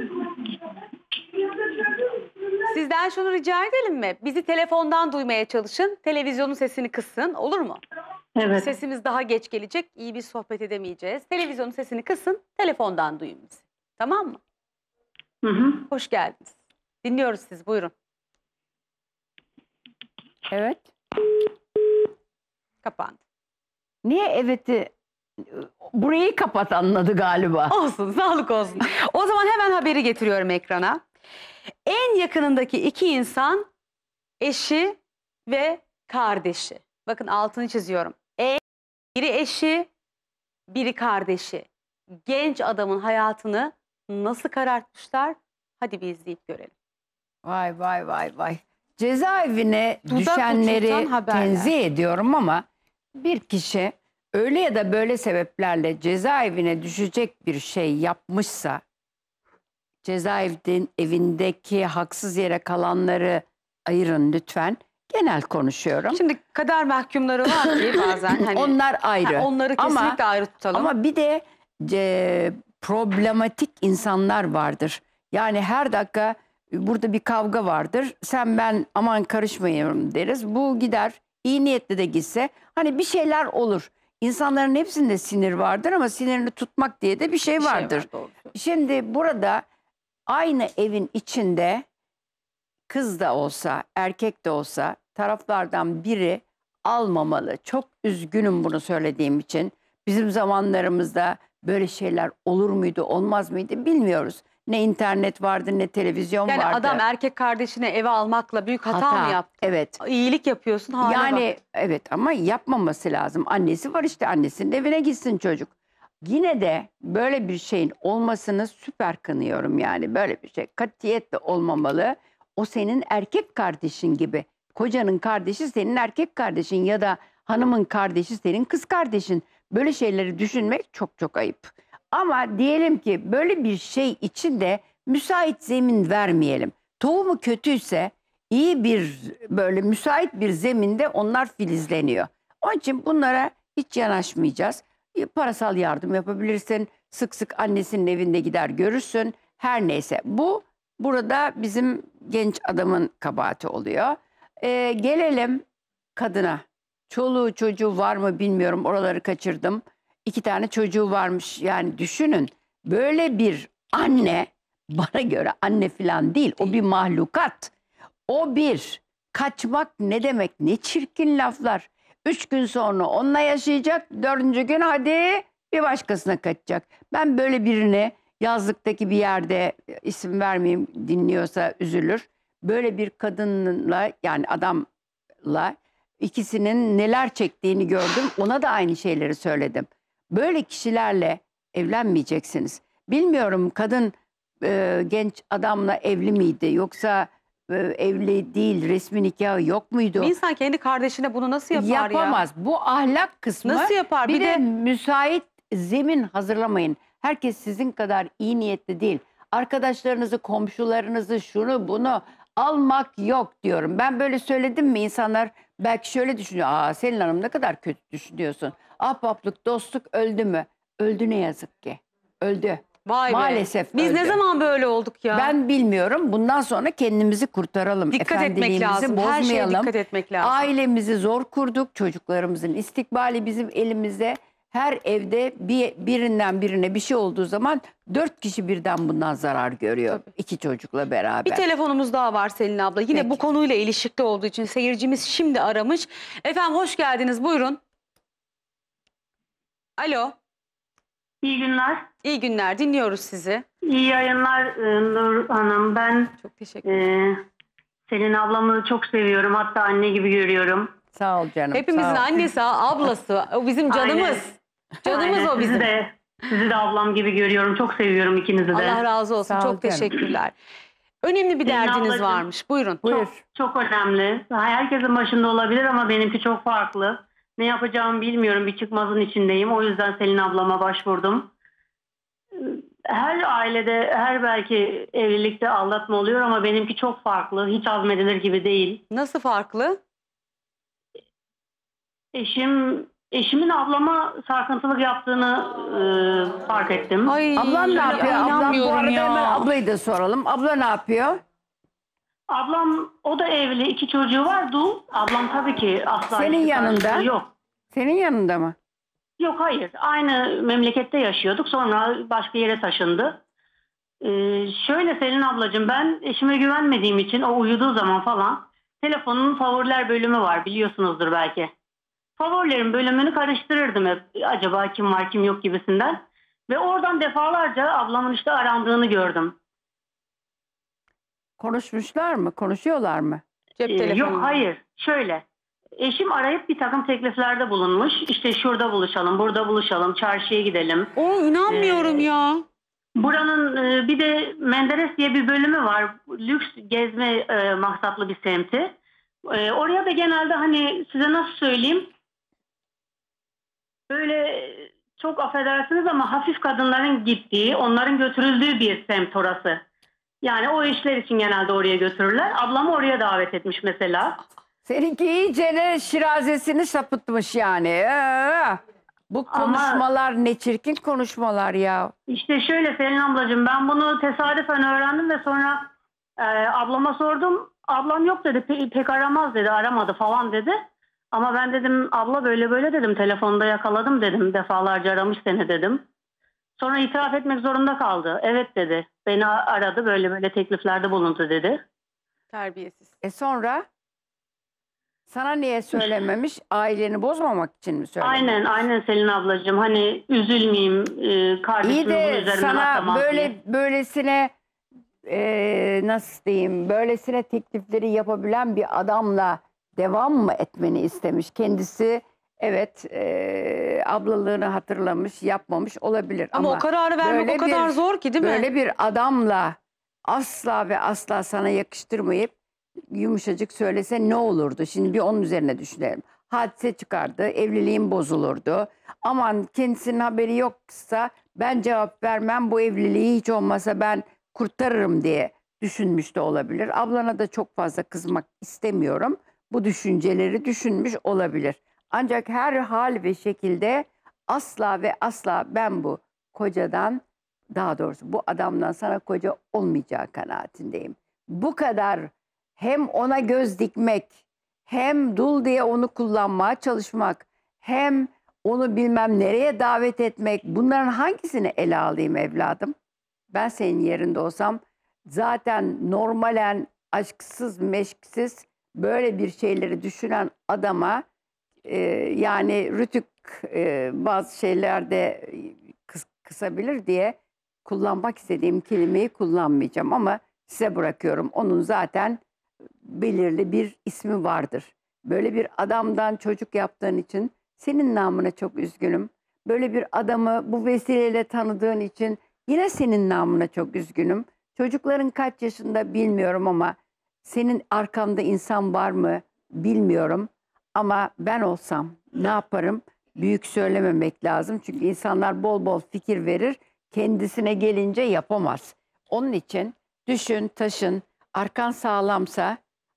Sizden şunu rica edelim mi? Bizi telefondan duymaya çalışın. Televizyonun sesini kısın. Olur mu? Evet. Sesimiz daha geç gelecek. İyi bir sohbet edemeyeceğiz. Televizyonun sesini kısın. Telefondan duyun bizi. Tamam mı? Hı hı. Hoş geldiniz. Dinliyoruz siz. Buyurun. Evet. Kapandı. Niye evet'i burayı kapat anladı galiba. Olsun, sağlık olsun. O zaman hemen haberi getiriyorum ekrana. En yakınındaki iki insan eşi ve kardeşi. Bakın altını çiziyorum. Biri eşi, biri kardeşi. Genç adamın hayatını nasıl karartmışlar? Hadi bir izleyip görelim. Vay vay vay vay. Cezaevine Dudak düşenleri uçurtan haberler. tenzih ediyorum ama bir kişi öyle ya da böyle sebeplerle cezaevine düşecek bir şey yapmışsa, cezaevinin evindeki haksız yere kalanları ayırın lütfen. Genel konuşuyorum. Şimdi kader mahkumları var ki bazen hani Onlar ayrı. ha, onları kesinlikle ama, ayrı tutalım. Ama bir de e, problematik insanlar vardır. Yani her dakika burada bir kavga vardır. Sen ben aman karışmayalım deriz. Bu gider. İyi niyetle de gitse hani bir şeyler olur. İnsanların hepsinde sinir vardır ama sinirini tutmak diye de bir şey Bir şey vardır. var, doğru. Şimdi burada aynı evin içinde kız da olsa, erkek de olsa taraflardan biri almamalı. Çok üzgünüm bunu söylediğim için. Bizim zamanlarımızda böyle şeyler olur muydu, olmaz mıydı bilmiyoruz. Ne internet vardı, ne televizyon Yani vardı. adam erkek kardeşini eve almakla büyük hata, mı yaptı? Evet. İyilik yapıyorsun hala Yani bak. evet ama yapmaması lazım. Annesi var işte, annesinin evine gitsin çocuk. Yine de böyle bir şeyin olmasını süper kınıyorum yani. Böyle bir şey katiyetle olmamalı. O senin erkek kardeşin gibi. Kocanın kardeşi senin erkek kardeşin ya da hanımın kardeşi senin kız kardeşin. Böyle şeyleri düşünmek çok çok ayıp. Ama diyelim ki böyle bir şey için de müsait zemin vermeyelim. Tohumu kötüyse iyi bir böyle müsait bir zeminde onlar filizleniyor. Onun için bunlara hiç yanaşmayacağız. E, Parasal yardım yapabilirsin. Sık sık annesinin evinde gider görürsün. Her neyse bu burada bizim genç adamın kabahati oluyor. E, gelelim kadına. Çoluğu çocuğu var mı bilmiyorum, oraları kaçırdım. İki tane çocuğu varmış, yani düşünün böyle bir anne, bana göre anne falan değil, o bir mahlukat. O bir kaçmak ne demek, ne çirkin laflar. Üç gün sonra onunla yaşayacak, dördüncü gün hadi bir başkasına kaçacak. Ben böyle birini yazlıktaki bir yerde, isim vermeyeyim, dinliyorsa üzülür. Böyle bir kadınla, yani adamla ikisinin neler çektiğini gördüm. Ona da aynı şeyleri söyledim. Böyle kişilerle evlenmeyeceksiniz. Bilmiyorum kadın e, genç adamla evli miydi yoksa e, evli değil, resmi nikahı yok muydu? Bir insan kendi kardeşine bunu nasıl yapar ya? Yapamaz. Bu ahlak kısmı. Nasıl yapar? Bir, Bir de, de- müsait zemin hazırlamayın. Herkes sizin kadar iyi niyetli değil. Arkadaşlarınızı, komşularınızı, şunu bunu almak yok diyorum. Ben böyle söyledim mi insanlar belki şöyle düşünüyor. Aa, Selin Hanım ne kadar kötü düşünüyorsun. Ahbaplık, dostluk öldü mü? Öldü ne yazık ki. Öldü. Vay be. Maalesef Biz öldü. ne zaman böyle olduk ya? Ben bilmiyorum. Bundan sonra kendimizi kurtaralım. Dikkat etmek Efendiliğimizi lazım. Her şeye bozmayalım. dikkat etmek lazım. Ailemizi zor kurduk. Çocuklarımızın istikbali bizim elimizde. Her evde bir, birinden birine bir şey olduğu zaman dört kişi birden bundan zarar görüyor. İki çocukla beraber. Bir telefonumuz daha var Selin abla. Yine Peki. bu konuyla ilişkili olduğu için seyircimiz şimdi aramış. Efendim hoş geldiniz, buyurun. Alo, İyi günler. iyi günler, dinliyoruz sizi. İyi yayınlar e, Nur Hanım. Ben Çok teşekkür ederim. e, Selin ablamı çok seviyorum. Hatta anne gibi görüyorum. Sağ ol canım. Hepimizin sağ ol. annesi, ablası, o bizim canımız. Canımız Aynen. o bizim. Sizi de, sizi de ablam gibi görüyorum. Çok seviyorum ikinizi de. Allah razı olsun, Sağ ol çok canım. teşekkürler. Önemli bir Selin derdiniz ablacığım. varmış, buyurun. Buyur. Çok, çok önemli. Herkesin başında olabilir ama benimki çok farklı. Ne yapacağımı bilmiyorum. Bir çıkmazın içindeyim. O yüzden Selin ablama başvurdum. Her ailede, her belki evlilikte aldatma oluyor ama benimki çok farklı. Hiç hazmedilir gibi değil. Nasıl farklı? Eşim, eşimin ablama sarkıntılık yaptığını e, fark ettim. Ay, Ablan ne ya, yapıyor? Ablam bu inanmıyorum arada ya. hemen ablayı da soralım. Abla ne yapıyor? Ablam, o da evli, iki çocuğu var. Dul. Ablam tabii ki asla Senin hiçbir yanında? karşılığı yok. Senin yanında mı? Yok, hayır. Aynı memlekette yaşıyorduk. Sonra başka yere taşındı. Ee, şöyle Selin ablacığım, ben eşime güvenmediğim için o uyuduğu zaman falan telefonun favoriler bölümü var, biliyorsunuzdur belki. Favorilerin bölümünü karıştırırdım hep. Acaba kim var kim yok gibisinden. Ve oradan defalarca ablamın işte arandığını gördüm. Konuşmuşlar mı? Konuşuyorlar mı? Cep Ee, telefonu. yok, hayır. Şöyle. eşim arayıp bir takım tekliflerde bulunmuş. İşte şurada buluşalım, burada buluşalım, çarşıya gidelim. O inanmıyorum Ee, ya. Buranın e, bir de Menderes diye bir bölümü var. Lüks gezme e, maksatlı bir semti. E, oraya da genelde hani size nasıl söyleyeyim? Böyle çok affedersiniz ama hafif kadınların gittiği, onların götürüldüğü bir semt orası. Yani o işler için genelde oraya götürürler. Ablamı oraya davet etmiş mesela. Seninki iyice ne şirazesini sapıtmış yani. Ee, bu Ama- konuşmalar ne çirkin konuşmalar ya. İşte şöyle Selin ablacığım, ben bunu tesadüfen öğrendim ve sonra e, ablama sordum. Ablam yok dedi, pe- pek aramaz dedi, aramadı falan dedi. Ama ben dedim abla böyle böyle dedim, telefonda yakaladım dedim, defalarca aramış seni dedim. Sonra itiraf etmek zorunda kaldı. Evet dedi, beni a- aradı, böyle böyle tekliflerde bulundu dedi. Terbiyesiz. E sonra? Sana niye söylememiş? Aileni bozmamak için mi söylememiş? Aynen aynen Selin ablacığım, hani üzülmeyeyim, e, İyi kardeşimin bunu de üzerinden sana atamaz böyle diye. böylesine e, nasıl diyeyim, böylesine teklifleri yapabilen bir adamla devam mı etmeni istemiş? Kendisi evet e, ablalığını hatırlamış, yapmamış olabilir. Ama, Ama, o kararı vermek böyle o kadar bir- zor ki değil mi? böyle bir adamla asla ve asla sana yakıştırmayıp yumuşacık söylese ne olurdu? Şimdi bir onun üzerine düşünelim. Hadise çıkardı, evliliğin bozulurdu. Aman kendisinin haberi yoksa ben cevap vermem, bu evliliği hiç olmasa ben kurtarırım diye düşünmüş de olabilir. Ablana da çok fazla kızmak istemiyorum. Bu düşünceleri düşünmüş olabilir. Ancak her hal ve şekilde asla ve asla ben bu kocadan, daha doğrusu bu adamdan sana koca olmayacağı kanaatindeyim. Bu kadar hem ona göz dikmek, hem dul diye onu kullanmaya çalışmak, hem onu bilmem nereye davet etmek, bunların hangisini ele alayım evladım? Ben senin yerinde olsam zaten normalen aşksız meşksiz böyle bir şeyleri düşünen adama e, yani rütük e, bazı şeylerde kıs, kısabilir diye kullanmak istediğim kelimeyi kullanmayacağım ama size bırakıyorum. Onun zaten belirli bir ismi vardır. Böyle bir adamdan çocuk yaptığın için senin namına çok üzgünüm. Böyle bir adamı bu vesileyle tanıdığın için yine senin namına çok üzgünüm. Çocukların kaç yaşında bilmiyorum ama senin arkanda insan var mı bilmiyorum. Ama ben olsam ne yaparım? Büyük söylememek lazım. Çünkü insanlar bol bol fikir verir. Kendisine gelince yapamaz. Onun için düşün, taşın, arkan sağlamsa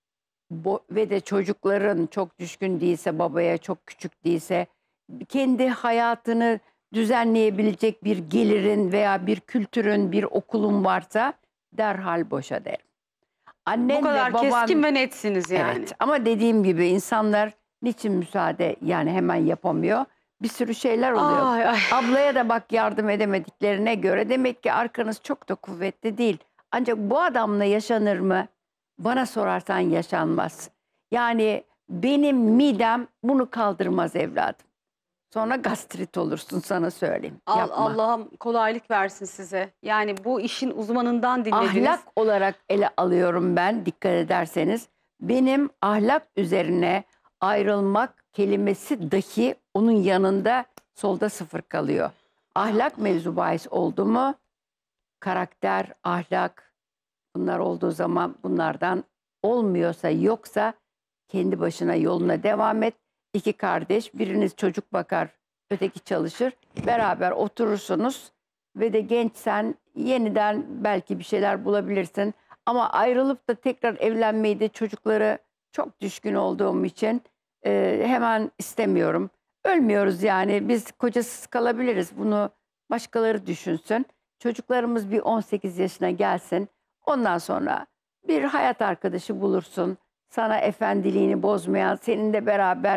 bo- ve de çocukların çok düşkün değilse, babaya çok küçük değilse, kendi hayatını düzenleyebilecek bir gelirin veya bir kültürün, bir okulun varsa derhal boşa derim. Annen Bu kadar ve baban, keskin ve netsiniz yani. evet, ama dediğim gibi insanlar niçin müsaade yani hemen yapamıyor? Bir sürü şeyler oluyor. Ay, ay. Ablaya da bak yardım edemediklerine göre demek ki arkanız çok da kuvvetli değil. Ancak bu adamla yaşanır mı? Bana sorarsan yaşanmaz. Yani benim midem bunu kaldırmaz evladım. Sonra gastrit olursun, sana söyleyeyim. Al- Yapma. Allah'ım kolaylık versin size. Yani bu işin uzmanından dinlediniz. Ahlak olarak ele alıyorum ben, dikkat ederseniz. Benim ahlak üzerine ayrılmak kelimesi dahi onun yanında solda sıfır kalıyor. Ahlak mevzu bahis oldu mu? Karakter, ahlak bunlar olduğu zaman bunlardan olmuyorsa, yoksa kendi başına yoluna devam et. İki kardeş, biriniz çocuk bakar, öteki çalışır. Beraber oturursunuz ve de gençsen yeniden belki bir şeyler bulabilirsin. Ama ayrılıp da tekrar evlenmeyi de çocuklara çok düşkün olduğum için e, hemen istemiyorum. Ölmüyoruz yani, biz kocasız kalabiliriz, bunu başkaları düşünsün. Çocuklarımız bir on sekiz yaşına gelsin, ondan sonra bir hayat arkadaşı bulursun. Sana efendiliğini bozmayan, seninle beraber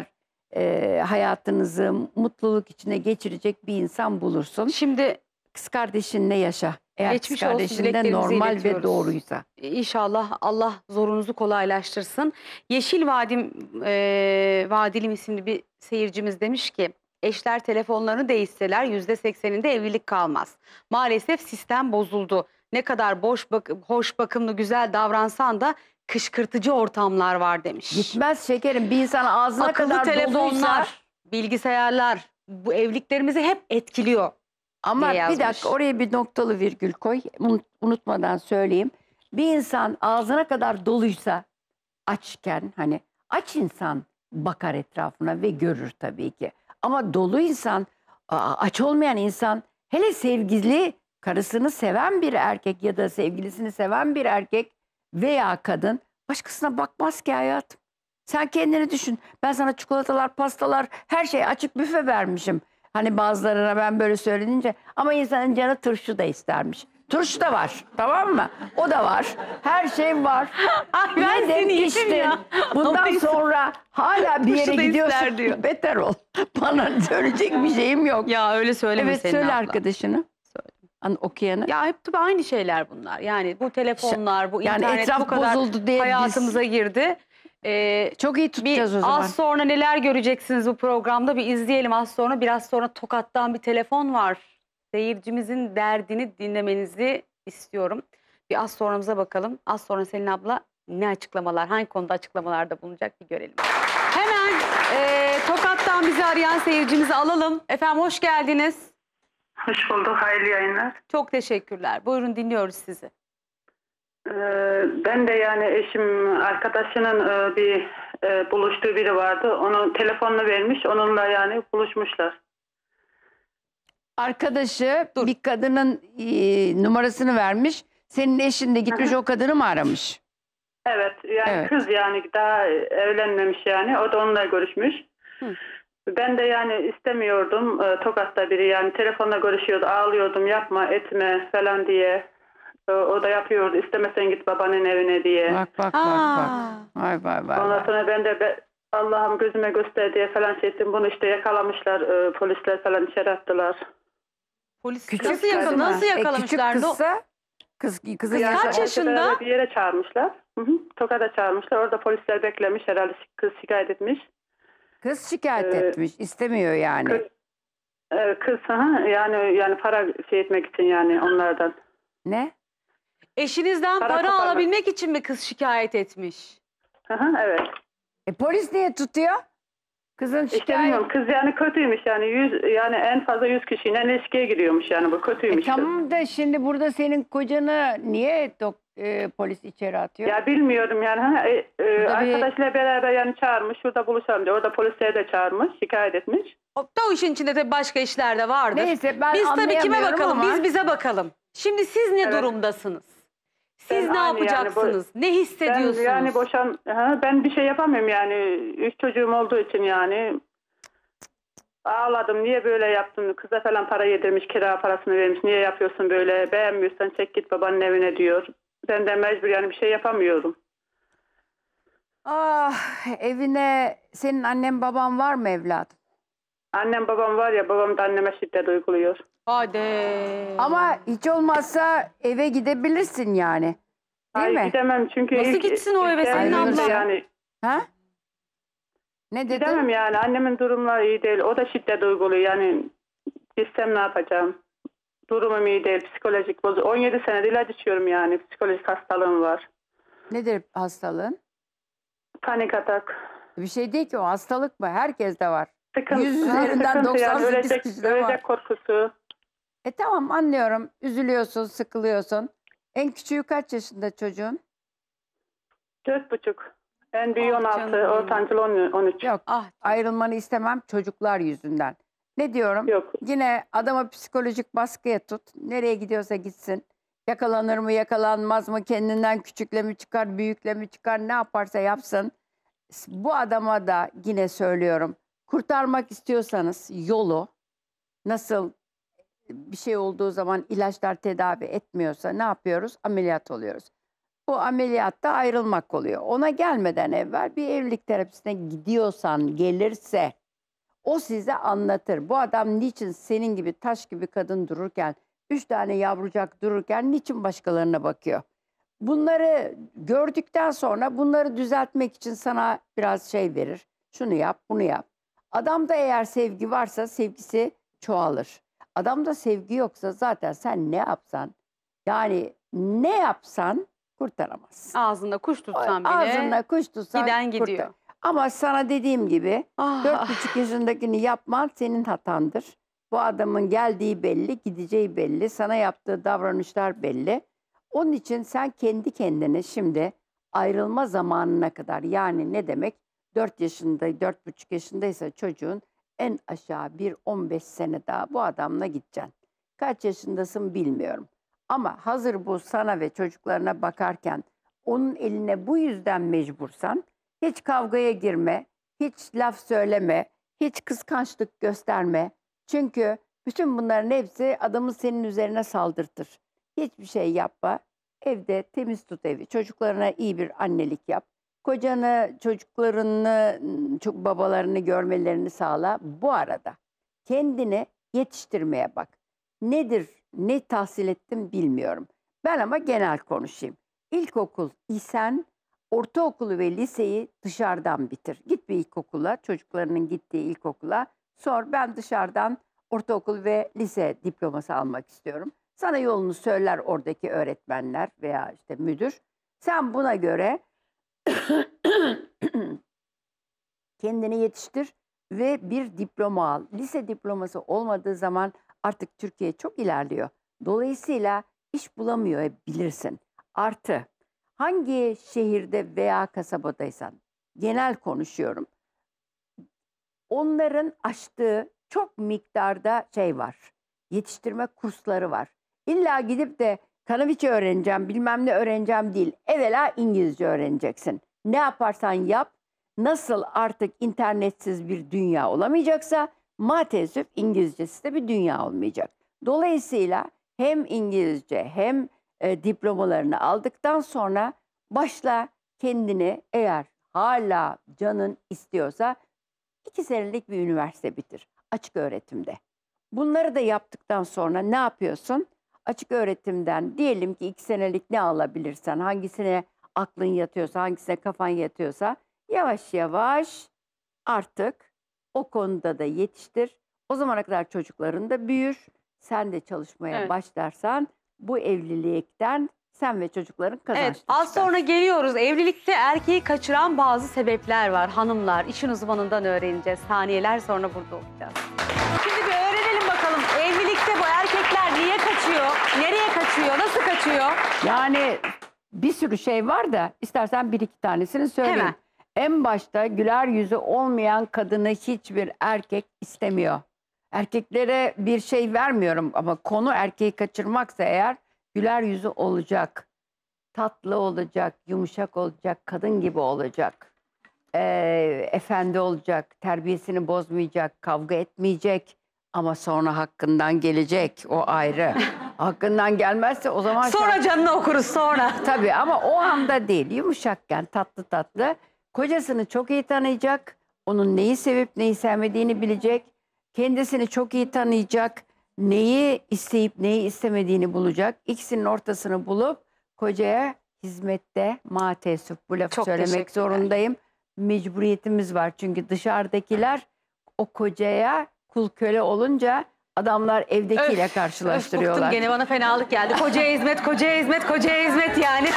e, hayatınızı mutluluk içine geçirecek bir insan bulursun. Şimdi Kız kardeşinle yaşa. Eğer Geçmiş kız olsun kardeşin de dileklerimizi normal ve iletiyoruz. doğruysa. İnşallah Allah zorunuzu kolaylaştırsın. Yeşil Vadim e, Vadilim isimli bir seyircimiz demiş ki eşler telefonlarını değişseler yüzde sekseninde evlilik kalmaz. Maalesef sistem bozuldu. Ne kadar boş bak hoş bakımlı güzel davransan da kışkırtıcı ortamlar var demiş. Gitmez şekerim. Bir insan ağzına Akıllı kadar telefonlar, doluysa... bilgisayarlar bu evliliklerimizi hep etkiliyor. Ama diye bir yazmış. dakika oraya bir noktalı virgül koy. Unut- Unutmadan söyleyeyim. Bir insan ağzına kadar doluysa açken hani aç insan bakar etrafına ve görür tabii ki. Ama dolu insan, aa, aç olmayan insan, hele sevgili karısını seven bir erkek ya da sevgilisini seven bir erkek veya kadın başkasına bakmaz ki hayatım. Sen kendini düşün. Ben sana çikolatalar, pastalar, her şey açık büfe vermişim. Hani bazılarına ben böyle söylenince ama insanın canı turşu da istermiş. Turşu da var, tamam mı? O da var. Her şey var. Ay ben Yedin, seni yedim içtin. ya. Bundan Ama sonra hala bir yere Turşu da ister gidiyorsun. diyor. Beter ol. Bana söyleyecek bir şeyim yok. Ya öyle söyleme Evet senin söyle abla. arkadaşını. An okuyanı. Ya hep tabii aynı şeyler bunlar. Yani bu telefonlar, bu Yani internet etraf bu kadar bozuldu diye biz- hayatımıza girdi. Ee, Çok iyi bir tutacağız o zaman. az sonra neler göreceksiniz bu programda bir izleyelim az sonra. Biraz sonra Tokat'tan bir telefon var. Seyircimizin derdini dinlemenizi istiyorum. Bir az sonramıza bakalım. Az sonra Selin abla ne açıklamalar, hangi konuda açıklamalarda bulunacak bir görelim. Hemen e, Tokat'tan bizi arayan seyircimizi alalım. Efendim hoş geldiniz. Hoş bulduk. Hayırlı yayınlar. Çok teşekkürler. Buyurun dinliyoruz sizi. Ee, ben de yani eşim arkadaşının e, bir e, buluştuğu biri vardı. Onun telefonunu vermiş. Onunla yani buluşmuşlar. Arkadaşı bir kadının e, numarasını vermiş. Senin eşin de gitmiş o kadını mı aramış? Evet. Yani Evet. kız yani daha evlenmemiş yani. O da onunla görüşmüş. Hı. Ben de yani istemiyordum. Ee, Tokat'ta biri yani telefonla görüşüyordu. Ağlıyordum yapma etme falan diye. Ee, o da yapıyordu. İstemesen git babanın evine diye. Bak bak bak bak. Vay vay vay. Ondan vay. sonra ben de be- Allah'ım gözüme göster diye falan şey ettim. Bunu işte yakalamışlar. e, polisler falan içeri attılar. Polis Küçük nasıl, kız yakala- mı? nasıl E, yakalamışlar? küçük No- kızsa kız, kızın Yani Kaç yaşı- yaşında? beraber Bir yere çağırmışlar. Hı hı. Tokat'a çağırmışlar. Orada polisler beklemiş. Herhalde kız şikayet etmiş. kız şikayet Ee, etmiş. İstemiyor yani. Kız, e, kız hı hı. yani yani para şey etmek için yani onlardan. Ne? Eşinizden Para para, koparmak. alabilmek için mi kız şikayet etmiş? Hı hı, evet. E polis niye tutuyor? Kızın İşte şikayet... bilmiyorum. Kız yani kötüymüş yani yüz yani en fazla yüz kişiyle ilişkiye giriyormuş yani bu E kötüymüş. kız. tamam da şimdi burada senin kocanı niye dok- e, polis içeri atıyor? Ya bilmiyorum yani ha, e, e, Burada bir- arkadaşıyla beraber yani çağırmış şurada buluşalım diye. Orada polisleri de çağırmış şikayet etmiş. O da o işin içinde tabii başka işler de vardır. Neyse ben Biz tabii kime anlayamıyorum bakalım? ama- Biz bize bakalım. Şimdi siz ne Evet. durumdasınız? Siz Ben ne aynı yani, yapacaksınız? ne Ben hissediyorsunuz? yani boşan ha, ben bir şey yapamıyorum yani üç çocuğum olduğu için yani ağladım niye böyle yaptın kıza falan para yedirmiş kira parasını vermiş niye yapıyorsun böyle beğenmiyorsan çek git babanın evine diyor. Ben de mecbur yani bir şey yapamıyorum. Ah, evine senin annen baban var mı evladım? Annem babam var ya babam da anneme şiddet uyguluyor. Hadi. Ama hiç olmazsa eve gidebilirsin yani. Değil Ay mi? gidemem çünkü Nasıl ilk- gitsin o eve ilk senin geldiğimde abla? Yani Ha? Ne dedin? gidemem yani annemin durumları iyi değil o da şiddet uyguluyor yani gitsem ne yapacağım? Durumum iyi değil psikolojik bozuk. on yedi senedir ilaç içiyorum yani psikolojik hastalığım var. Nedir hastalığın? Panik atak. Bir şey değil ki o hastalık mı? Herkeste var. Sıkıntı, Yüz ha, üzerinden sıkıntı doksan yani, sekiz ölecek, kişide ölecek var. korkusu. E tamam anlıyorum. Üzülüyorsun, sıkılıyorsun. En küçüğü kaç yaşında çocuğun? Dört buçuk. En büyüğü Ah on altı, canım benim. ortancıl on- on üç. Yok. Ah, Ayrılmanı istemem çocuklar yüzünden. Ne diyorum? Yok. Yine adama psikolojik baskıya tut. Nereye gidiyorsa gitsin. Yakalanır mı yakalanmaz mı kendinden küçükle mi çıkar büyükle mi çıkar ne yaparsa yapsın. Bu adama da yine söylüyorum. Kurtarmak istiyorsanız yolu nasıl bir şey olduğu zaman ilaçlar tedavi etmiyorsa ne yapıyoruz? Ameliyat oluyoruz. Bu ameliyatta ayrılmak oluyor. Ona gelmeden evvel bir evlilik terapisine gidiyorsan gelirse o size anlatır. Bu adam niçin senin gibi taş gibi kadın dururken, üç tane yavrucak dururken niçin başkalarına bakıyor? Bunları gördükten sonra bunları düzeltmek için sana biraz şey verir. Şunu yap, bunu yap. Adamda eğer sevgi varsa sevgisi çoğalır. Adamda sevgi yoksa zaten sen ne yapsan, yani ne yapsan kurtaramazsın. Ağzında kuş tutsan bile Ağzında kuş tutsan giden gidiyor. kurtar. Ama sana dediğim gibi Ah, dört buçuk yaşındakini yapman senin hatandır. Bu adamın geldiği belli, gideceği belli, sana yaptığı davranışlar belli. Onun için sen kendi kendine şimdi ayrılma zamanına kadar, yani ne demek? dört yaşında, dört buçuk yaşındaysa çocuğun en aşağı bir on beş sene daha bu adamla gideceksin. Kaç yaşındasın bilmiyorum. Ama hazır bu sana ve çocuklarına bakarken onun eline bu yüzden mecbursan hiç kavgaya girme, hiç laf söyleme, hiç kıskançlık gösterme. Çünkü bütün bunların hepsi adamı senin üzerine saldırtır. Hiçbir şey yapma. Evde temiz tut evi. Çocuklarına iyi bir annelik yap. Kocanı, çocuklarını, çok babalarını görmelerini sağla. Bu arada kendini yetiştirmeye bak. Nedir, ne tahsil ettim bilmiyorum. Ben ama genel konuşayım. İlkokul isen ortaokulu ve liseyi dışarıdan bitir. Git bir ilkokula, çocuklarının gittiği ilkokula. Sor, ben dışarıdan ortaokul ve lise diploması almak istiyorum. Sana yolunu söyler oradaki öğretmenler veya işte müdür. Sen buna göre kendini yetiştir ve bir diploma al. Lise diploması olmadığı zaman artık Türkiye çok ilerliyor. Dolayısıyla iş bulamıyor bilirsin. Artı hangi şehirde veya kasabadaysan, genel konuşuyorum, onların açtığı çok miktarda şey var. Yetiştirme kursları var. İlla gidip de Kanaviçe öğreneceğim, bilmem ne öğreneceğim değil. Evvela İngilizce öğreneceksin. Ne yaparsan yap, nasıl artık internetsiz bir dünya olamayacaksa maalesef İngilizcesi de bir dünya olmayacak. Dolayısıyla hem İngilizce hem e, diplomalarını aldıktan sonra başla kendini, eğer hala canın istiyorsa iki senelik bir üniversite bitir açık öğretimde. Bunları da yaptıktan sonra ne yapıyorsun? Açık öğretimden diyelim ki iki senelik ne alabilirsen, hangisine aklın yatıyorsa, hangisine kafan yatıyorsa yavaş yavaş artık o konuda da yetiştir. O zamana kadar çocukların da büyür. Sen de çalışmaya Evet. başlarsan bu evlilikten sen ve çocukların kazançlı Evet, az çıkar. sonra geliyoruz. Evlilikte erkeği kaçıran bazı sebepler var. Hanımlar, işin uzmanından öğreneceğiz. Saniyeler sonra burada olacağız. Şimdi bir öğrenelim bakalım. Evlilikte bu erkekler niye kaçıyor? Nereye kaçıyor? Nasıl kaçıyor? Yani bir sürü şey var da istersen bir iki tanesini söyleyeyim. Hemen. En başta güler yüzü olmayan kadını hiçbir erkek istemiyor. Erkeklere bir şey vermiyorum ama konu erkeği kaçırmaksa eğer güler yüzü olacak. Tatlı olacak, yumuşak olacak, kadın gibi olacak. Ee, efendi olacak, terbiyesini bozmayacak, kavga etmeyecek. Ama sonra hakkından gelecek, o ayrı. Hakkından gelmezse o zaman... Sonra canını okuruz sonra. Tabii ama o anda değil, yumuşakken tatlı tatlı. Kocasını çok iyi tanıyacak, onun neyi sevip neyi sevmediğini bilecek. Kendisini çok iyi tanıyacak, neyi isteyip neyi istemediğini bulacak. İkisinin ortasını bulup kocaya hizmette mateessüf, bu lafı Çok söylemek teşekkürler. zorundayım. Mecburiyetimiz var çünkü dışarıdakiler o kocaya kul köle olunca adamlar evdekiyle Öf, karşılaştırıyorlar. Öf, bıktım gene, bana fenalık geldi. Kocaya hizmet, kocaya hizmet, kocaya hizmet yani.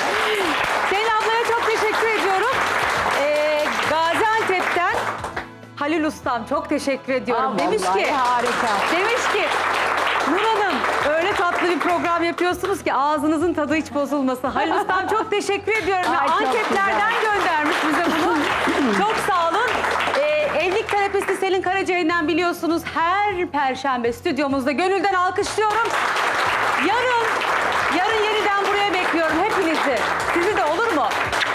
Selin ablaya çok teşekkür ediyorum. Ee, Gaziantep'ten Halil Ustam çok teşekkür ediyorum. Aa, demiş vallahi ki, harika. demiş ki Nur Hanım öyle tatlı bir program yapıyorsunuz ki ağzınızın tadı hiç bozulmasın. Halil Ustam çok teşekkür ediyorum. Ay, çok Anketlerden göndermiş bize bunu. Çok sağ olun. Ee, evlilik terapisti Selin Karacay'ından biliyorsunuz her perşembe stüdyomuzda, gönülden alkışlıyorum. Yarın, yarın yeniden buraya bekliyorum hepinizi. Sizi de, olur mu?